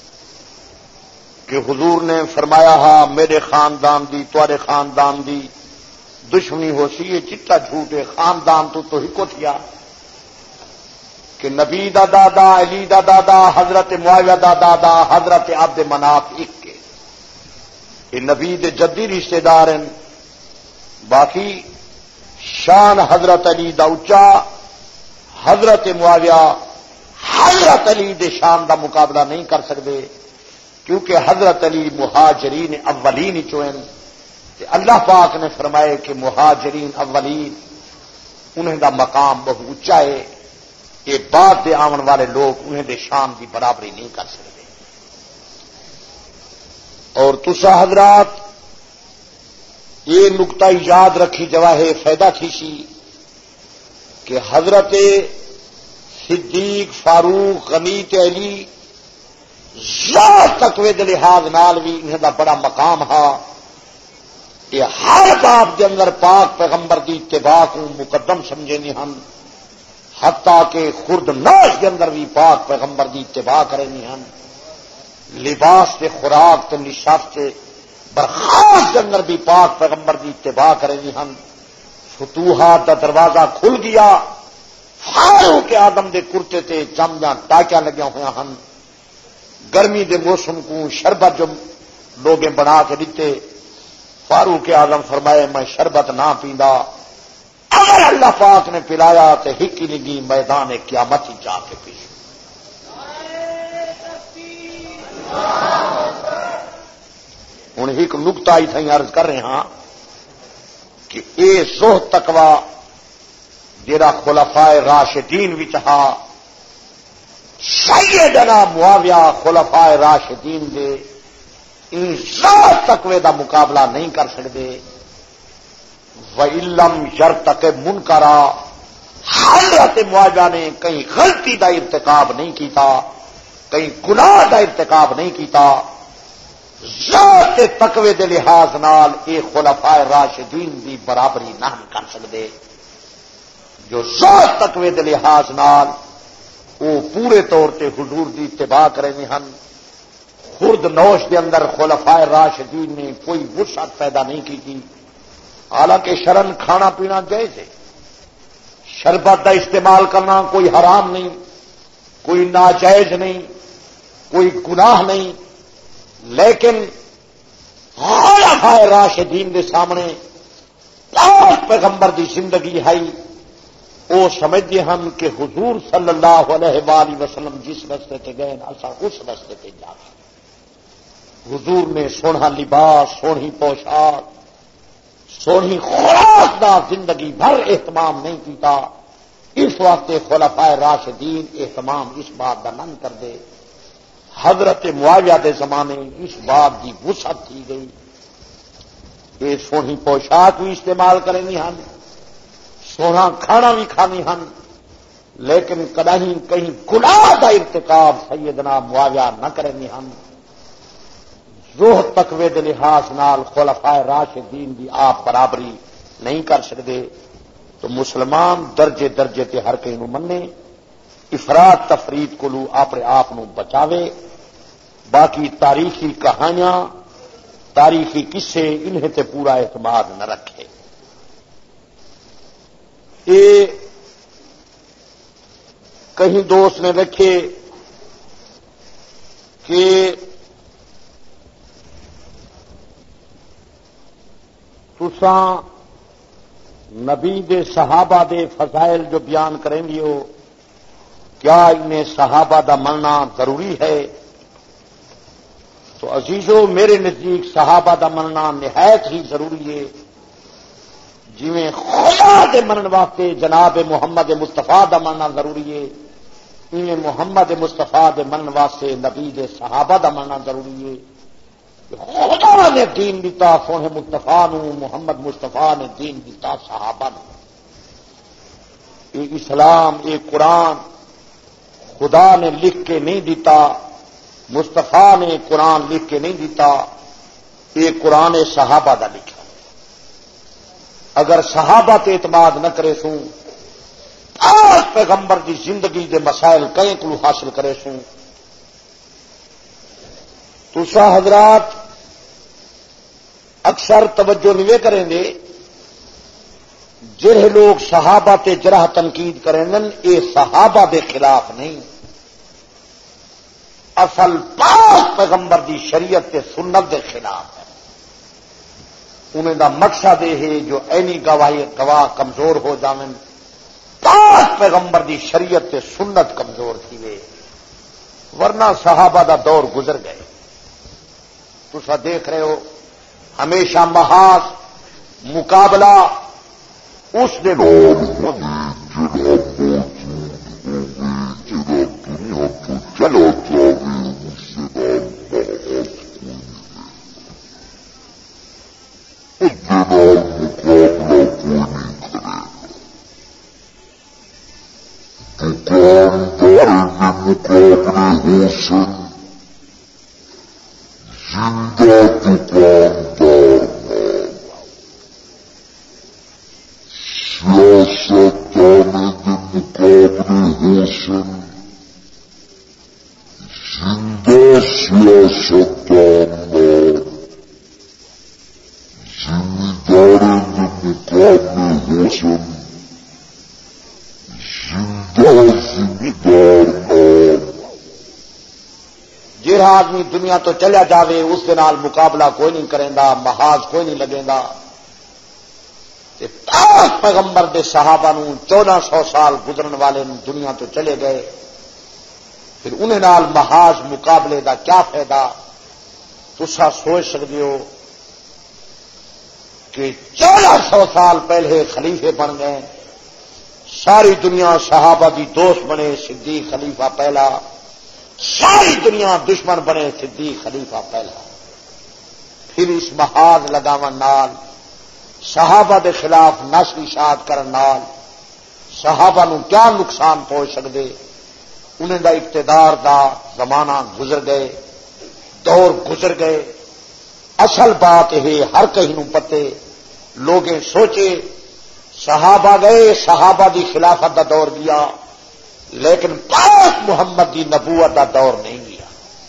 [SPEAKER 2] کہ حضور نے فرمایا ہا میرے خاندان دی تورے خاندان دی دشمنی ہو سی. یہ چٹا جھوٹ ہے. خاندان تو تو ہی کو تھیا کہ نبی دا دادا، علی دا دادا، حضرت معاویہ دا دادا، حضرت عبد مناف ایک کے، یہ نبی دے جدی رشتے دار ہیں. باقی شان حضرت علی دا اچا، حضرت معاویہ حضرت علی دے شان دا مقابلہ نہیں کر سکتے، کیونکہ حضرت علی مہاجرین اولین چوئن. اللہ پاک نے فرمائے کہ مہاجرین اولین انہیں دا مقام بہت اچا ہے. یہ بعد دے آون والے لوگ انہیں دے شان کی برابری نہیں کر سکتے. اور تسا حضرات یہ نقطہ یاد رکھی جواہے فائدہ تھی سی کہ حضرت صدیق فاروق غنی تے علی ذات تقوی دے لحاظ نال بھی انہاں دا بڑا مقام ہا. یہ ہر باب دے اندر پاک پیغمبر دی اتباع کو مقدم سمجھے نہیں ہن، حتیٰ کہ خرد ناش کے اندر بھی پاک پیغمبر دی اتباع کرے نہیں ہن. لباس تے خوراک تے نشاست تے برخاست کے اندر بھی پاک پیغمبر دی اتباع کرے نہیں ہن. فتوحات دا دروازہ کھل گیا، فاروق آدم دے کرتے تے جمجاں ٹاکیاں لگیا ہویا ہن. گرمی دے موسم کو شربت جو لوگیں بنا کے دیتے، فاروق اعظم فرمائے میں شربت نہ پیندا، اگر اللہ پاک نے پلایا تو ہکی لگی میدان قیامت ہی جا کے پی. ہوں ایک نقطہ ہی تھیں عرض کر رہے ہاں کہ اے زہد تقوی جیڑا خلفائے راشدین وچ ہا، سیدنا معاویہ خلفائے راشدین دے ان ذات تقوی دا مقابلہ نہیں کر سکتے. وَإِلَّمْ يَرْتَكِبْ مُنْكَرًا، حضرت معاویہ نے کہیں غلطی دا ارتکاب نہیں کیتا، کہیں گناہ دا ارتکاب نہیں کیتا. ذات تقوی دے لحاظ نال اے خلفائے راشدین دی برابری نہ کر سکتے. جو ذات تقوی دے لحاظ نال وہ پورے طور تے حضور دی اتباع کرے نہیں ہن. خرد نوش دے اندر خلفائے راشدین نے کوئی وسعت پیدا نہیں کی تھی، حالانکہ شرن کھانا پینا جائز ہے، شربت کا استعمال کرنا کوئی حرام نہیں، کوئی ناجائز نہیں، کوئی گناہ نہیں. لیکن خلفائے راشدین دے سامنے پاک پیغمبر دی زندگی ہے، وہ سمجھتے ہم کہ حضور صلی اللہ علیہ وآلہ وسلم جس رستے تے گئے اسا اس رستے تے جا. حضور نے سونا لباس، سونی پوشاک، سونی خوراک دا زندگی بھر اہتمام نہیں کیتا. اس واسطے خلفائے راشدین اہتمام اس بات کا نہ کر دے. حضرت معاویہ دے زمانے اس بات کی وسعت کی گئی، یہ سونی پوشاک بھی استعمال کریں ہن، سونا کھانا بھی کھانی ہن، لیکن کدیں کہیں گناہ دا ارتکاب سیدنا معاویہ نہ کریں ہن. روح تقوی دے لحاظ نال خلفائے راشدین دی آپ برابری نہیں کر سکتے. تو مسلمان درجے درجے تے ہر کہیں منے، افراد تفرید کو لو اپنے آپ بچاوے. باقی تاریخی کہانیاں، تاریخی قصے انہیں تے پورا اعتماد نہ رکھے. یہ کہیں دوست نے رکھے کہ تساں نبی دے صحابہ دے فضائل جو بیان کریں گے ہو، کیا انہیں صحابہ دا مننا ضروری ہے؟ تو عزیزو میرے نزدیک صحابہ دا مننا نہایت ہی ضروری ہے. جویں خدا دے منن واسطے جناب محمد مصطفیٰ دا مننا ضروری ہے، انہیں محمد مصطفیٰ دے منن واسطے نبی دے صحابہ دا مننا ضروری ہے. خدا نے دین دیتا سونے مصطفیٰ نو، محمد مصطفیٰ نے دین دیتا صحابہ نو. یہ اسلام، یہ قرآن خدا نے لکھ کے نہیں دیتا، مصطفیٰ نے قرآن لکھ کے نہیں دیتا، یہ قرآن صحابہ دا لکھا. اگر صحابہ تے اعتماد نہ کرے سوں، پاک پیغمبر دی زندگی دے مسائل کہیں کو حاصل کرے سوں، تو سا حضرات اکثر توجہ نہیں کریں گے. جڑے لوگ صحابہ تے جرح تنقید کریں یہ صحابہ دے خلاف نہیں، اصل پاک پیغمبر دی شریعت تے سنت دے خلاف ہے. انہیں دا مقصد یہ ہے جو اینی گواہی گواہ کمزور ہو جاویں، پاک پیغمبر دی شریعت تے سنت کمزور تھی وے، ورنہ صحابہ دا دور گزر گئے. تسا دیکھ رہے ہو ہمیشہ محاذ مقابلہ اس دے
[SPEAKER 3] دکاندار میں مقابلے ہو سن ذمہ مقابل حسن زندہ ذمہ دار نام
[SPEAKER 2] جہاں آدمی دنیا تو چلیا جاوے اس کے نال مقابلہ کوئی نہیں کرے گا، محاذ کوئی نہیں لگے گا۔ پاک پیغمبر دے صحابہ نو چودہ سو سال گزرن والے نو دنیا تو چلے گئے، پھر انہیں نال محاذ مقابلے دا کیا فائدہ؟ تسا سوچ سکتے ہو کہ چودہ سو سال پہلے خلیفے بن گئے، ساری دنیا صحابہ دی دوست بنے، صدیق خلیفہ پہلا، ساری دنیا دشمن بنے، صدیق خلیفہ پہلا۔ پھر اس محاذ لگاون نال صحابہ دے خلاف نسل اشاعت کرن نال صحابہ نو کیا نقصان پہنچ سکدے؟ انہیں دا اقتدار دا زمانہ گزر گئے، دور گزر گئے۔ اصل بات یہ ہر کہیں نو پتے، لوگیں سوچے صحابہ گئے، صحابہ دی خلافت دا دور گیا، لیکن پاک محمد دی نبوت دا دور نہیں گیا،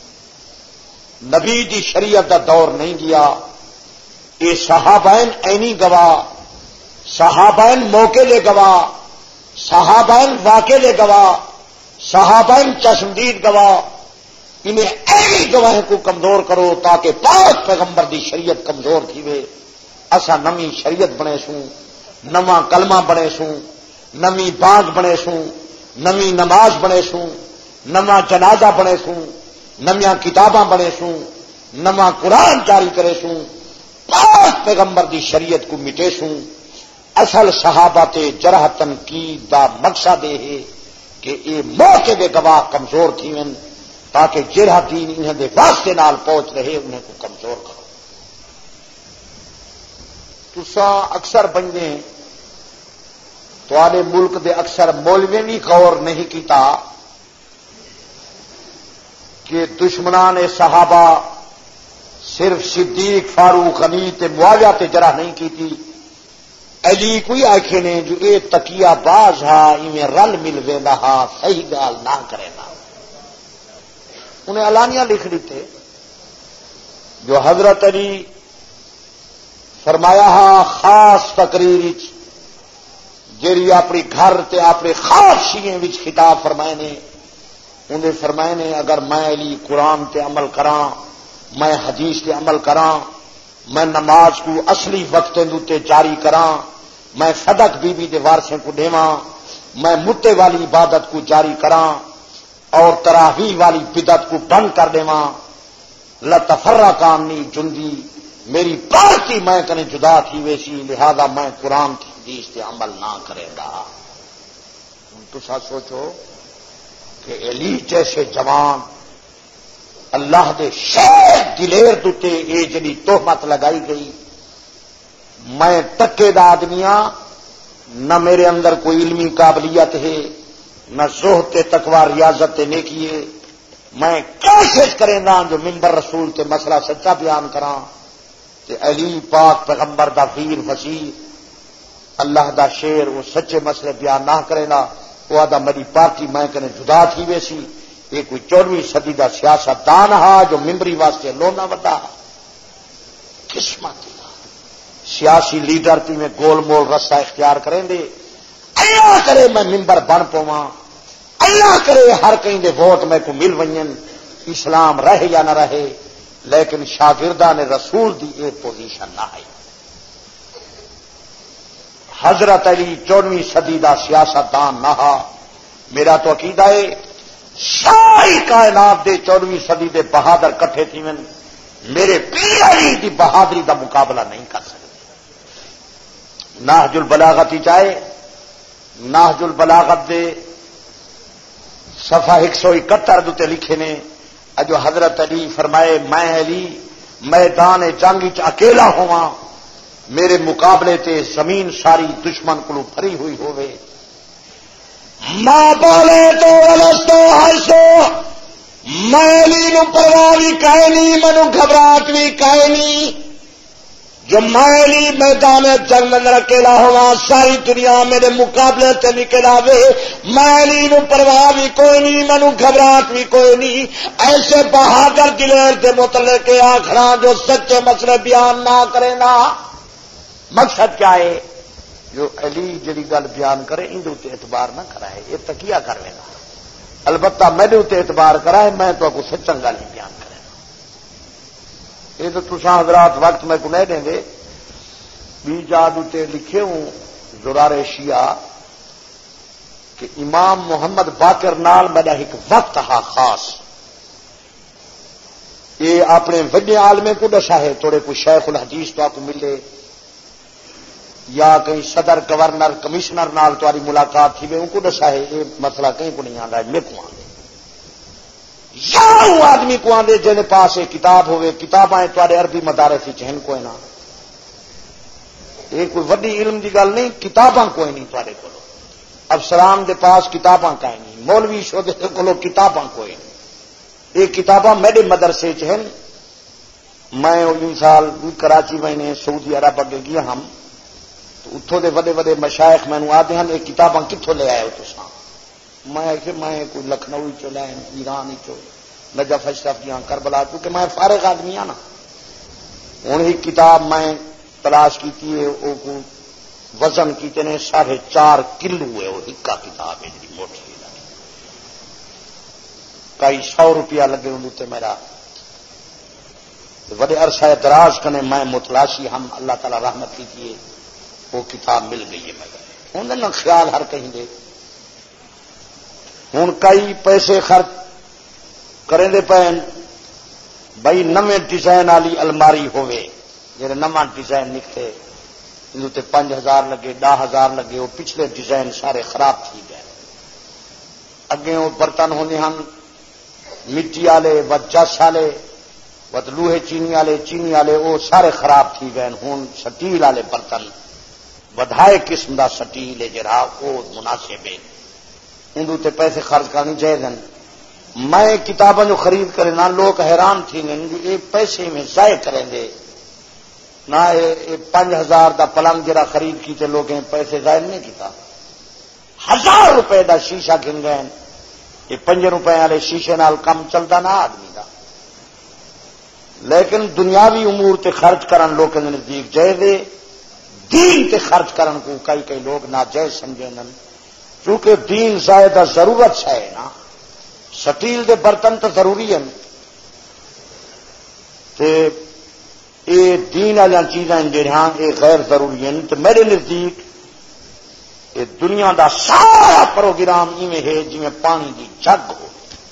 [SPEAKER 2] نبی دی شریعت دا دور نہیں گیا۔ یہ صحابین عینی گواہ، صحابین موقع لے گواہ، صحابین واقع لے گواہ، صحابین چشمدید گواہ، انہیں عینی گواہ کو کمزور کرو تاکہ پاک پیغمبر دی شریعت کمزور تھی وے۔ اسا نمی شریعت بنے سوں، نواں کلمہ بنے سوں، نمی بانگ بنے سوں، نمی نماز بنے سوں، نواں جنازہ بنے سوں، نمیاں کتاباں بنے سوں، نواں قرآن جاری کرے سوں، پاک پیغمبر دی شریعت کو مٹے سوں۔ اصل صحابہ تے جرح تنقید دا مقصد یہ ہے کہ یہ موقع دے گواہ کمزور تھی ون تاکہ جرح دین انہیں دے واسطے نال پہنچ رہے انہیں کو کمزور کرو۔ تسا اکثر بندے تواڈے ملک دے اکثر مولوی بھی غور نہیں کیتا کہ دشمنان صحابہ صرف صدیق فاروق علی تے معاویہ تے جرح نہیں کیتی، علی کوئی آخے نے جو اے تکیہ باز ہا ایویں رل مل ویندا ہا، صحیح گال نہ کرے نا، انہیں اعلانیہ لکھ دیتے جو حضرت علی فرمایا ہا خاص تقریر جیڑی اپنی گھر تے اپنے خاص شیئیں وچ خطاب فرمائے نے، انہیں فرمائے نے اگر میں علی قرآن تے عمل کراں، میں حدیث تے عمل کراں، میں نماز کو اصلی وقت تے جاری کراں، میں صدق بی بی دے وارثیں کو دیواں، میں متے والی عبادت کو جاری کراں اور تراویح والی بدعت کو بند کر دیواں، لتفرق عنی جندی، میری پارٹی میں کنے جدا تھی ویسی، لہذا میں قرآن کی حدیث تے عمل نہ کرے گا۔ تسا سوچو کہ علی جیسے جوان اللہ دے شیر دلیر دوتے یہ جڑی تہمت لگائی گئی، میں تکے دا آدمیاں، نہ میرے اندر کوئی علمی قابلیت ہے، نہ زہد تے تقوی ریاضت تے نیکی ہے، میں کوشش کریں گا جو منبر رسول تے مسئلہ سچا بیان کراں تے علی پاک پیغمبر دا ویر وزیر اللہ دا شیر وہ سچے مسئلے بیان نہ کرے گا، وہ آدھا میری پارٹی میں کنے جدا تھی ویسی، یہ کوئی چودہویں صدی کا سیاست دان ہا جو ممبری واسطے لونا وڈا قسمت سیاسی لیڈر تی میں گول مول رستہ اختیار کریں دے، اللہ کرے میں ممبر بن پواں، اللہ کرے ہر کہیں دے ووٹ میں کو مل ونجن، اسلام رہے یا نہ رہے، لیکن شاگردان نے رسول دی ایک پوزیشن نہ ہے۔ حضرت علی چودہویں صدی کا سیاست دان نہ ہا، میرا تو عقیدہ ہے ساری کائنات دے چودہویں صدی دے بہادر کٹھے تھی من میرے پیر علی دی بہادری دا مقابلہ نہیں کر سکتے۔ نہج البلاغت چاہے نہج البلاغت دے صفحہ ایک سو اکہتر دے لکھے نے اجو حضرت علی فرمائے میں علی میدان جنگ چ اکیلا ہوا، میرے مقابلے تے زمین ساری دشمن کو بھری ہوئی ہوئے، ماں بولے تو ولستو ہرسو، میں علی نو پرواہ بھی کہے نہیں، مینو گھبراہٹ بھی کہے نہیں، جو میں علی میدان جنگ اندر اکیلا ہوا، ساری دنیا میرے مقابلے تے نکل آوے، میں علی نو پرواہ بھی کوئی نہیں، مینو گھبراہٹ بھی کوئی نہیں، ایسے بہادر دلیر دے متعلق آخنا جو سچے مسئلے بیان نہ کرے نا، مقصد کیا ہے؟ جو علی جڑی گل بیان کرے اندر تے اعتبار نہ کرائے، یہ تکیہ کر لینا، البتہ میرے اتنے اعتبار کرائے، میں تو کو سچا گل نہیں بیان کرے۔ یہ تو تساں حضرات وقت میں کو نہیں دیں گے بھی جاد اتنے لکھے ہوں زرار شیعہ کہ امام محمد باقر نال میرا ایک وقت ہا خاص، یہ اپنے وڈے عالمے کو دسا ہے، تھوڑے کوئی شیخ الحدیث تو آپ کو ملے یا کہیں صدر گورنر کمشنر نال تاری ملاقات تھی ان کو دسا ہے، یہ مسئلہ کہیں کو نہیں آتا ہے، میں کو آدھے یا وہ آدمی کو آدھے جن پاس یہ کتاب ہوئے، کتابیں تھوڑے عربی مدارس چہن کوئی نہ، یہ کوئی وڈی علم کی گل نہیں، کتاباں کوئی نہیں تھوڑے کو، افسران دے پاس کتاباں کا نہیں، مولوی شودے کو کتاباں کوئی نہیں، یہ کتاباں میرے مدرسے چہن، میں ان سال کراچی میں نے سعودی عرب اگے گیا ہم تو اتوں دے وڈے وڈے مشائخ مینو آتے ہیں یہ کتاباں کتوں لے آئے ہو تساں؟ میں کہ میں کوئی لکھنؤ چو لے ایران چو نجف اشرف جہاں کربلا، کیونکہ میں فارغ آدمی ہاں نا، ہوں ہی کتاب میں تلاش کی ہے، وہ کو وزن کیتے نے ساڑھے چار کلو ہے، وہ ہکا کتاب ہے جی موٹی لگی، کئی سو روپیہ لگے ان تے میرا بڑے عرصہ دراز کنے میں متلاشی ہم اللہ تعالی رحمت کیجیے وہ کتاب مل گئی ہے مگر ہوں نہ خیال ہر کہیں دے، ہوں کئی پیسے خرچ کریں دے پین بھائی نویں ڈیزائن والی الماری ہوئے، جڑے نواں ڈیزائن نکلے ان تے پانچ ہزار لگے، ڈہ ہزار لگے، وہ پچھلے ڈیزائن سارے خراب تھی گئے، اگے وہ برتن ہونے ہن مٹی والے و جس والے و لوہے چینی والے چینی والے وہ سارے خراب تھی گئے، ہوں سٹیل والے برتن بدھائے قسم دا سٹیل ہے جڑا وہ مناسب ہے، اندو تے پیسے خرچ کرنے چاہیے۔ میں کتابیں جو خرید کرے نہ لوگ حیران تھی یہ پیسے میں ضائع کریں گے نہ، پانچ ہزار دا پلنگ جڑا خرید کیتے لوگ پیسے ضائع نہیں کیتا، ہزار روپے دا شیشہ گن گئے، یہ پنج روپے والے شیشے نال کم چلتا نہ آدمی دا، لیکن دنیاوی امور تے خرچ کرن لوگ نزدیک جائز، دین تے خرچ کرن کو کئی کئی لوگ ناجائز سمجھیں، چونکہ دین زائدہ ضرورت ہے نا، سٹیل دے برتن تو ضروری ہیں، تے اے دین والی چیزیں جہاں یہ غیر ضروری ہیں، تو میرے نزدیک یہ دنیا دا سارا پروگرام ایویں ہے جی پانی دی جگ ہو،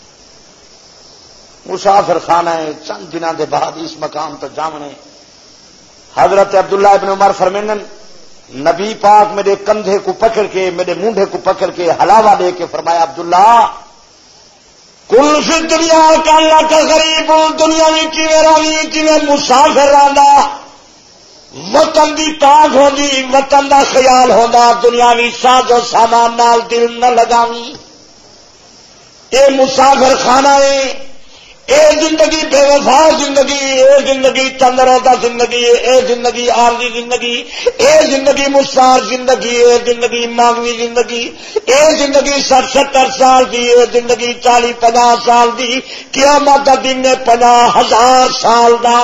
[SPEAKER 2] مسافر خانہ ہے چند دنوں کے بعد اس مقام تو جامنے، حضرت عبداللہ ابن عمر فرمینن نبی پاک میرے کندھے کو پکڑ کے میرے مونڈے کو پکڑ کے حلاوہ دے کے فرمایا عبداللہ کل فی دنیا کا اللہ کا غریب، دنیا میں کیویں راوی جویں مسافر رہندا، وطن دی تاج ہوندی وطن دا خیال ہوندا، دنیاوی ساز و سامان نال دل نہ لگاوی، اے مسافر خانہ ہے، اے زندگی بے وفا زندگی، اے زندگی چندروتا زندگی، اے زندگی عارضی زندگی، اے زندگی مستعار زندگی، اے زندگی مانگوی زندگی، اے زندگی سٹھ ستر سال دی، اے زندگی چالی پناہ سال دی، قیامت دا دن نے پناہ ہزار سال دا۔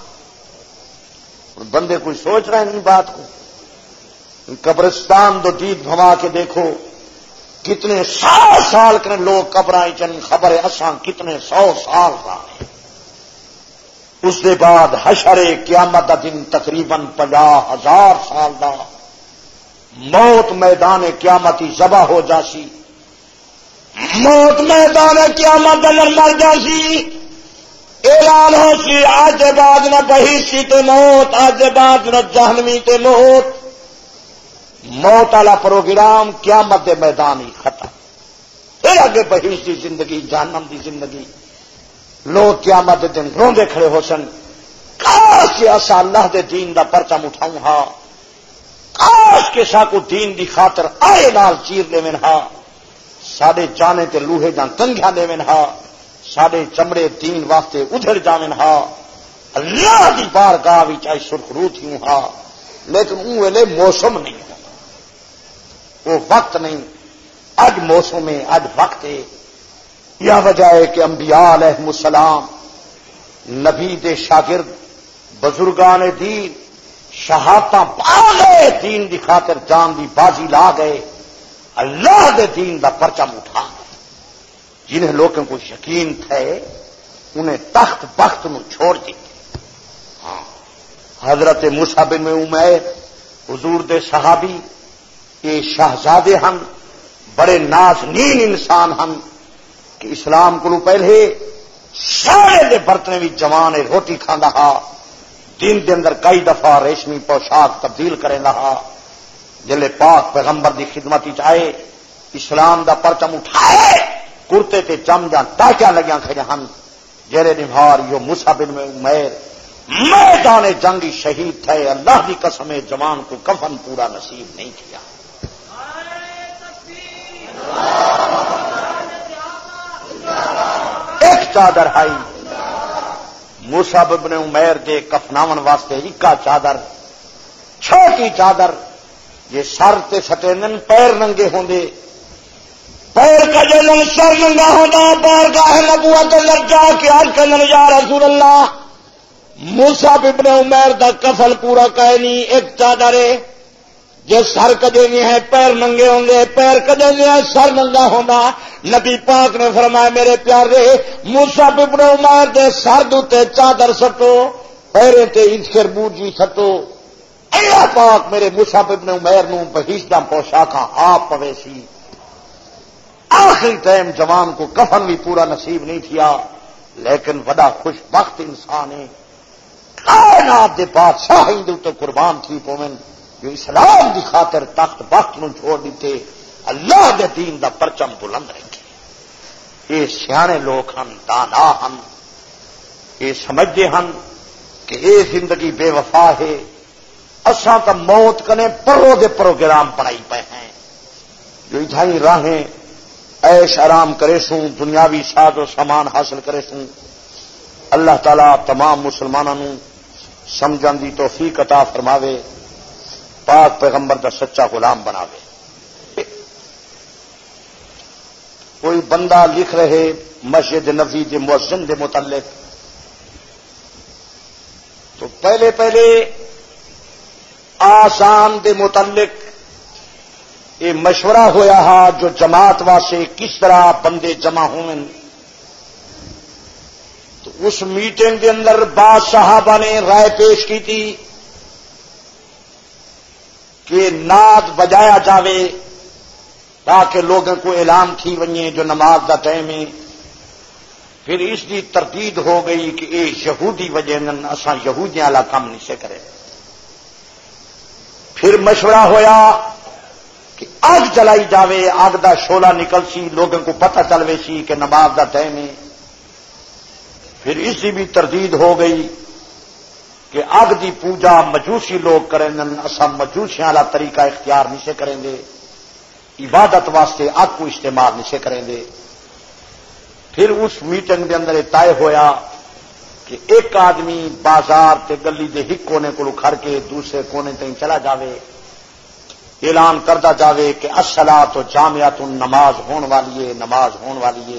[SPEAKER 2] بندے کوئی سوچ رہے ہیں ان بات کو؟ قبرستان دو دید بھما کے دیکھو کتنے سو سال کے لوگ قبراں چن خبر اساں کتنے سو سال رہے، اس دے بعد حشر قیامت دا دن تقریباً پنجاہ ہزار سال دا، موت میدان قیامتی ذبح ہو جاسی، موت میدان قیامت اندر مر جاسی، اعلان ہو سی آج بعد نہ بہیسی تے موت، آج بعد نہ جہنمی تے موت، موت والا پروگرام قیامت دے میدان ہی ختم، پھر اگے بہیش دی زندگی جہنم دی زندگی، لوگ قیامت دے دن روندے کھڑے ہو سن، کاش کہ اسا اللہ دے دین دا پرچم اٹھاؤں ہاں، کاش کہ ساکو دین دی خاطر آئے نال چیر دے من ہاں، ساڈے جانے تے لوہے جان کنگھیاں دے من ہاں، ساڈے چمڑے دین واسطے ادھر جاون ہاں، اللہ دی بارگاہ وچ چاہے سرخرو تھیوں ہاں، لیکن اون ویلے موسم نہیں، وہ وقت نہیں، اج موسم ہے، اج وقت ہے، یہ وجہ ہے کہ انبیاء علیہ السلام نبی دے شاگرد بزرگان دین شہادتاں پا گئے، دین دی خاطر جان دی بازی لا گئے، اللہ دے دین دا پرچم اٹھا گئے۔ جنہیں لوگوں کو یقین تھے انہیں تخت بخت نو چھوڑ دیتے۔ ہاں حضرت موسیٰ بن عمیر حضور دے صحابی یہ شہزادے ہن، بڑے نازنین انسان ہن کہ اسلام کو پہلے سارے دے برتنے بھی جوان روٹی کھانا ہا، دن دے اندر کئی دفعہ ریشمی پوشاک تبدیل کریں رہا، جلے پاک پیغمبر دی خدمت آئے، اسلام دا پرچم اٹھائے، کرتے تے جم جان ٹاکیاں لگیاں کھڑے ہن، جیرے نبھار یو موسیٰ بن عمیر میدان جنگی شہید تھے، اللہ دی قسم جوان کو کفن پورا نصیب نہیں کیا۔ ایک چادر آئی موسیٰ بن عمیر دے کفناون واسطے، اکا چادر، چھوٹی چادر، یہ سر تے سٹینن، پیر ننگے ہوندے، پیر کجنن سر ننگا ہوندا، بارگاہ نبوت اندر جا کے عرض کرن یا رسول اللہ موسیٰ بن عمیر دا کفن پورا کہنی، ایک چادر ہے، جے سر کجے نہیں ہے پیر ننگے ہوں گے، پیر کجے نہیں ہے سر ننگا ہونا۔ نبی پاک نے فرمایا میرے پیارے موسیٰ بن عمیر دے سر دوتے چادر سٹو، پیرے تے انسر بوجی سٹو۔ اللہ پاک میرے موسیٰ بن عمیر نو بہیشتاں پوشاکاں آپ پویسی۔ آخری ٹائم جوان کو کفن بھی پورا نصیب نہیں کیا، لیکن بڑا خوش بخت انسان ہے، کائنات دے بادشاہ ہندو تو قربان تھی پومن جو اسلام دی خاطر تخت بخت نو چھوڑ دیتے، اللہ دے دین دا پرچم بلند رکھے۔ یہ سیانے لوگ ہن، دانا ہن، یہ سمجھتے ہن کہ یہ زندگی بے وفا ہے، اساں تا موت کنے پرو دے پروگرام بنائی پے ہیں، جو ادھائی راہیں عیش آرام کرے سوں، دنیاوی ساز و سامان حاصل کرے سوں۔ اللہ تعالی تمام مسلمانوں نو سمجھن دی توفیق عطا فرماوے، پاک پیغمبر دا سچا غلام بناوے۔ کوئی بندہ لکھ رہے مسجد نبوی دے مؤذن دے متعلق، تو پہلے پہلے آسان دے متعلق یہ مشورہ ہویا ہا جو جماعت واسطے کس طرح بندے جمع ہوئیں، تو اس میٹنگ کے اندر بعض صحابہ نے رائے پیش کی تھی کہ نعت بجایا جاوے تاکہ لوگوں کو اعلان تھی ونجے جو نماز دا ٹائم ہے۔ پھر اس کی تردید ہو گئی کہ اے یہودی وجہ نن اساں یہودیاں والا کام نہیں سے کرے۔ پھر مشورہ ہویا کہ آگ جلائی جاوے، آگ دا شولہ نکل سی، لوگوں کو پتہ چلوے سی کہ نماز دا ٹائم ہے۔ پھر اس کی بھی تردید ہو گئی کہ آگ دی پوجا مجوسی لوگ کریں، اساں مجوسیاں والا طریقہ اختیار نہیں سے کریں گے، عبادت واسطے آگ کو استعمال نہیں سے کریں گے۔ پھر اس میٹنگ کے اندر طے ہویا کہ ایک آدمی بازار تے گلی دے ایک کونے کو کھڑ کے دوسرے کونے تک چلا جاوے، اعلان کردہ جاوے کہ الصلاۃ جامعۃ، نماز ہون والی ہے، نماز ہون والی ہے۔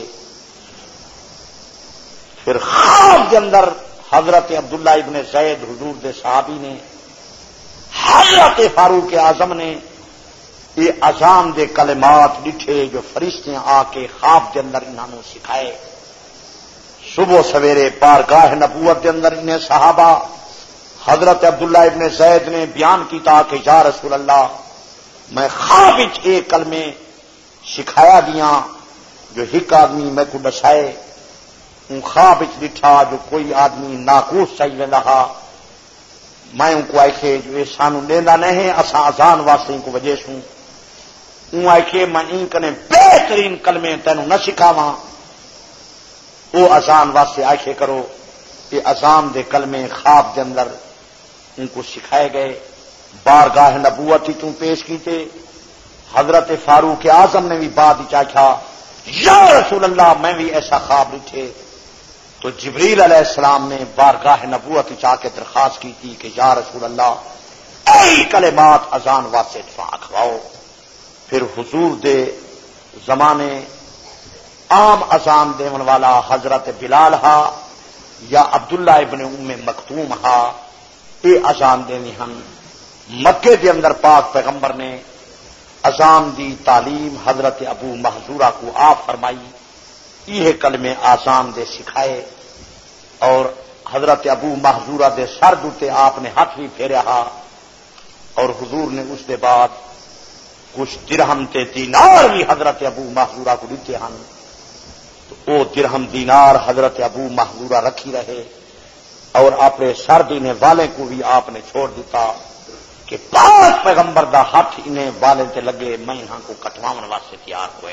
[SPEAKER 2] پھر خواب کے اندر حضرت عبداللہ ابن زید حضور دے صحابی نے، حضرت فاروق اعظم نے یہ اذان دے کلمات ڈٹھے جو فرشتے آ کے خواب کے اندر انہوں سکھائے۔ صبح سویرے بارگاہ نبوت کے اندر انہیں صحابہ حضرت عبداللہ ابن زید نے بیان کیتا کہ یا رسول اللہ میں خواب ایک کلمے سکھایا دیا جو ایک آدمی میں کو دسائے، ان خواب ڈٹھا جو کوئی آدمی ناقوس چاہیے رہا، میں ان کو آئے جو یہ سانو لینا نہیں اساں اذان واسطے ان کو وجہ سوں، ان آئے میں ان کنے بہترین کلمے تینوں نہ سکھاواں، وہ اذان واسطے آئے کرو۔ یہ اذان دے کلمے خواب دے اندر ان کو سکھائے گئے، بارگاہ نبوت ہی تم پیش کیتے۔ حضرت فاروق اعظم نے بھی بعد چاہا یا رسول اللہ میں بھی ایسا خواب لکھے، تو جبریل علیہ السلام نے بارگاہ نبوت چاہ کے درخواست کی تھی کہ یا رسول اللہ اے کلمات اذان واسطے کھواؤ۔ پھر حضور دے زمانے عام اذان دیون والا حضرت بلال ہا یا عبداللہ ابن ام مکتوم ہا، یہ اذان دینی ہن۔ مکے کے اندر پاک پیغمبر نے اذان دی تعلیم حضرت ابو محذورہ کو آپ فرمائی، یہ کلمے آسان دے سکھائے، اور حضرت ابو محذورہ دے سر دوتے آپ نے ہاتھ بھی پھیریا، اور حضور نے اس دے بعد کچھ درہم تے دینار بھی حضرت ابو محذورہ کو دیتے ہیں، تو وہ درہم دینار حضرت ابو محذورہ رکھی رہے، اور اپنے سر دینے والے کو بھی آپ نے چھوڑ دیتا کہ پاک پیغمبر دا ہاتھ انہیں والے تے لگے، میں یہاں کو کٹواون واسطے تیار ہوئے۔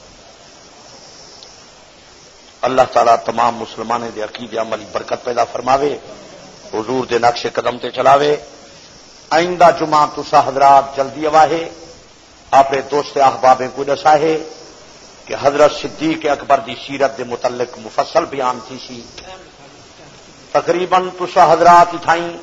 [SPEAKER 2] اللہ تعالیٰ تمام مسلمانوں دے عقیدے عملی برکت پیدا فرماوے، حضور دے نقش قدم تے چلاوے۔ آئندہ جمعہ تسا حضرات جلدی اواہے اپنے دوست احباب کو دساہے کہ حضرت صدیق اکبر دی سیرت دے متعلق مفصل بیان تھی سی، تقریباً تسا حضرات اتھائیں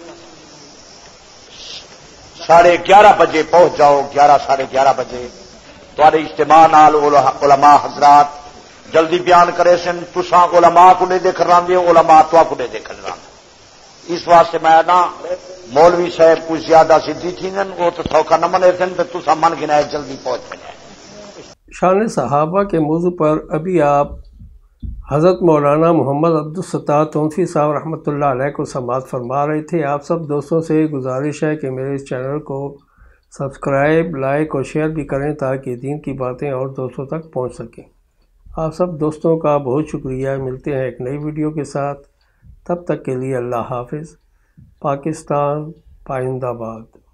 [SPEAKER 2] ساڑھے گیارہ بجے پہنچ جاؤ، گیارہ ساڑھے گیارہ بجے تھوڑے اجتماع نال علماء حضرات جلدی بیان کرے سن، تساں علماء کو نہیں دیکھ رہے، علماء تو کو نہیں دیکھ رہے۔ اس واسطے میں نا مولوی صاحب کچھ زیادہ سدھی تھی وہ تو سوکھا نہ منے تھے، تو تساں من گنا جلدی پہنچ پائے۔
[SPEAKER 1] شان صحابہ کے موضوع پر ابھی آپ حضرت مولانا محمد عبدالستار تونسی صاحب رحمۃ اللہ علیہ کو سماعت فرما رہے تھے۔ آپ سب دوستوں سے گزارش ہے کہ میرے اس چینل کو سبسکرائب، لائک اور شیئر بھی کریں تاکہ دین کی باتیں اور دوستوں تک پہنچ سکیں۔ آپ سب دوستوں کا بہت شکریہ۔ ملتے ہیں ایک نئی ویڈیو کے ساتھ، تب تک کے لیے اللہ حافظ۔ پاکستان پائندہ باد۔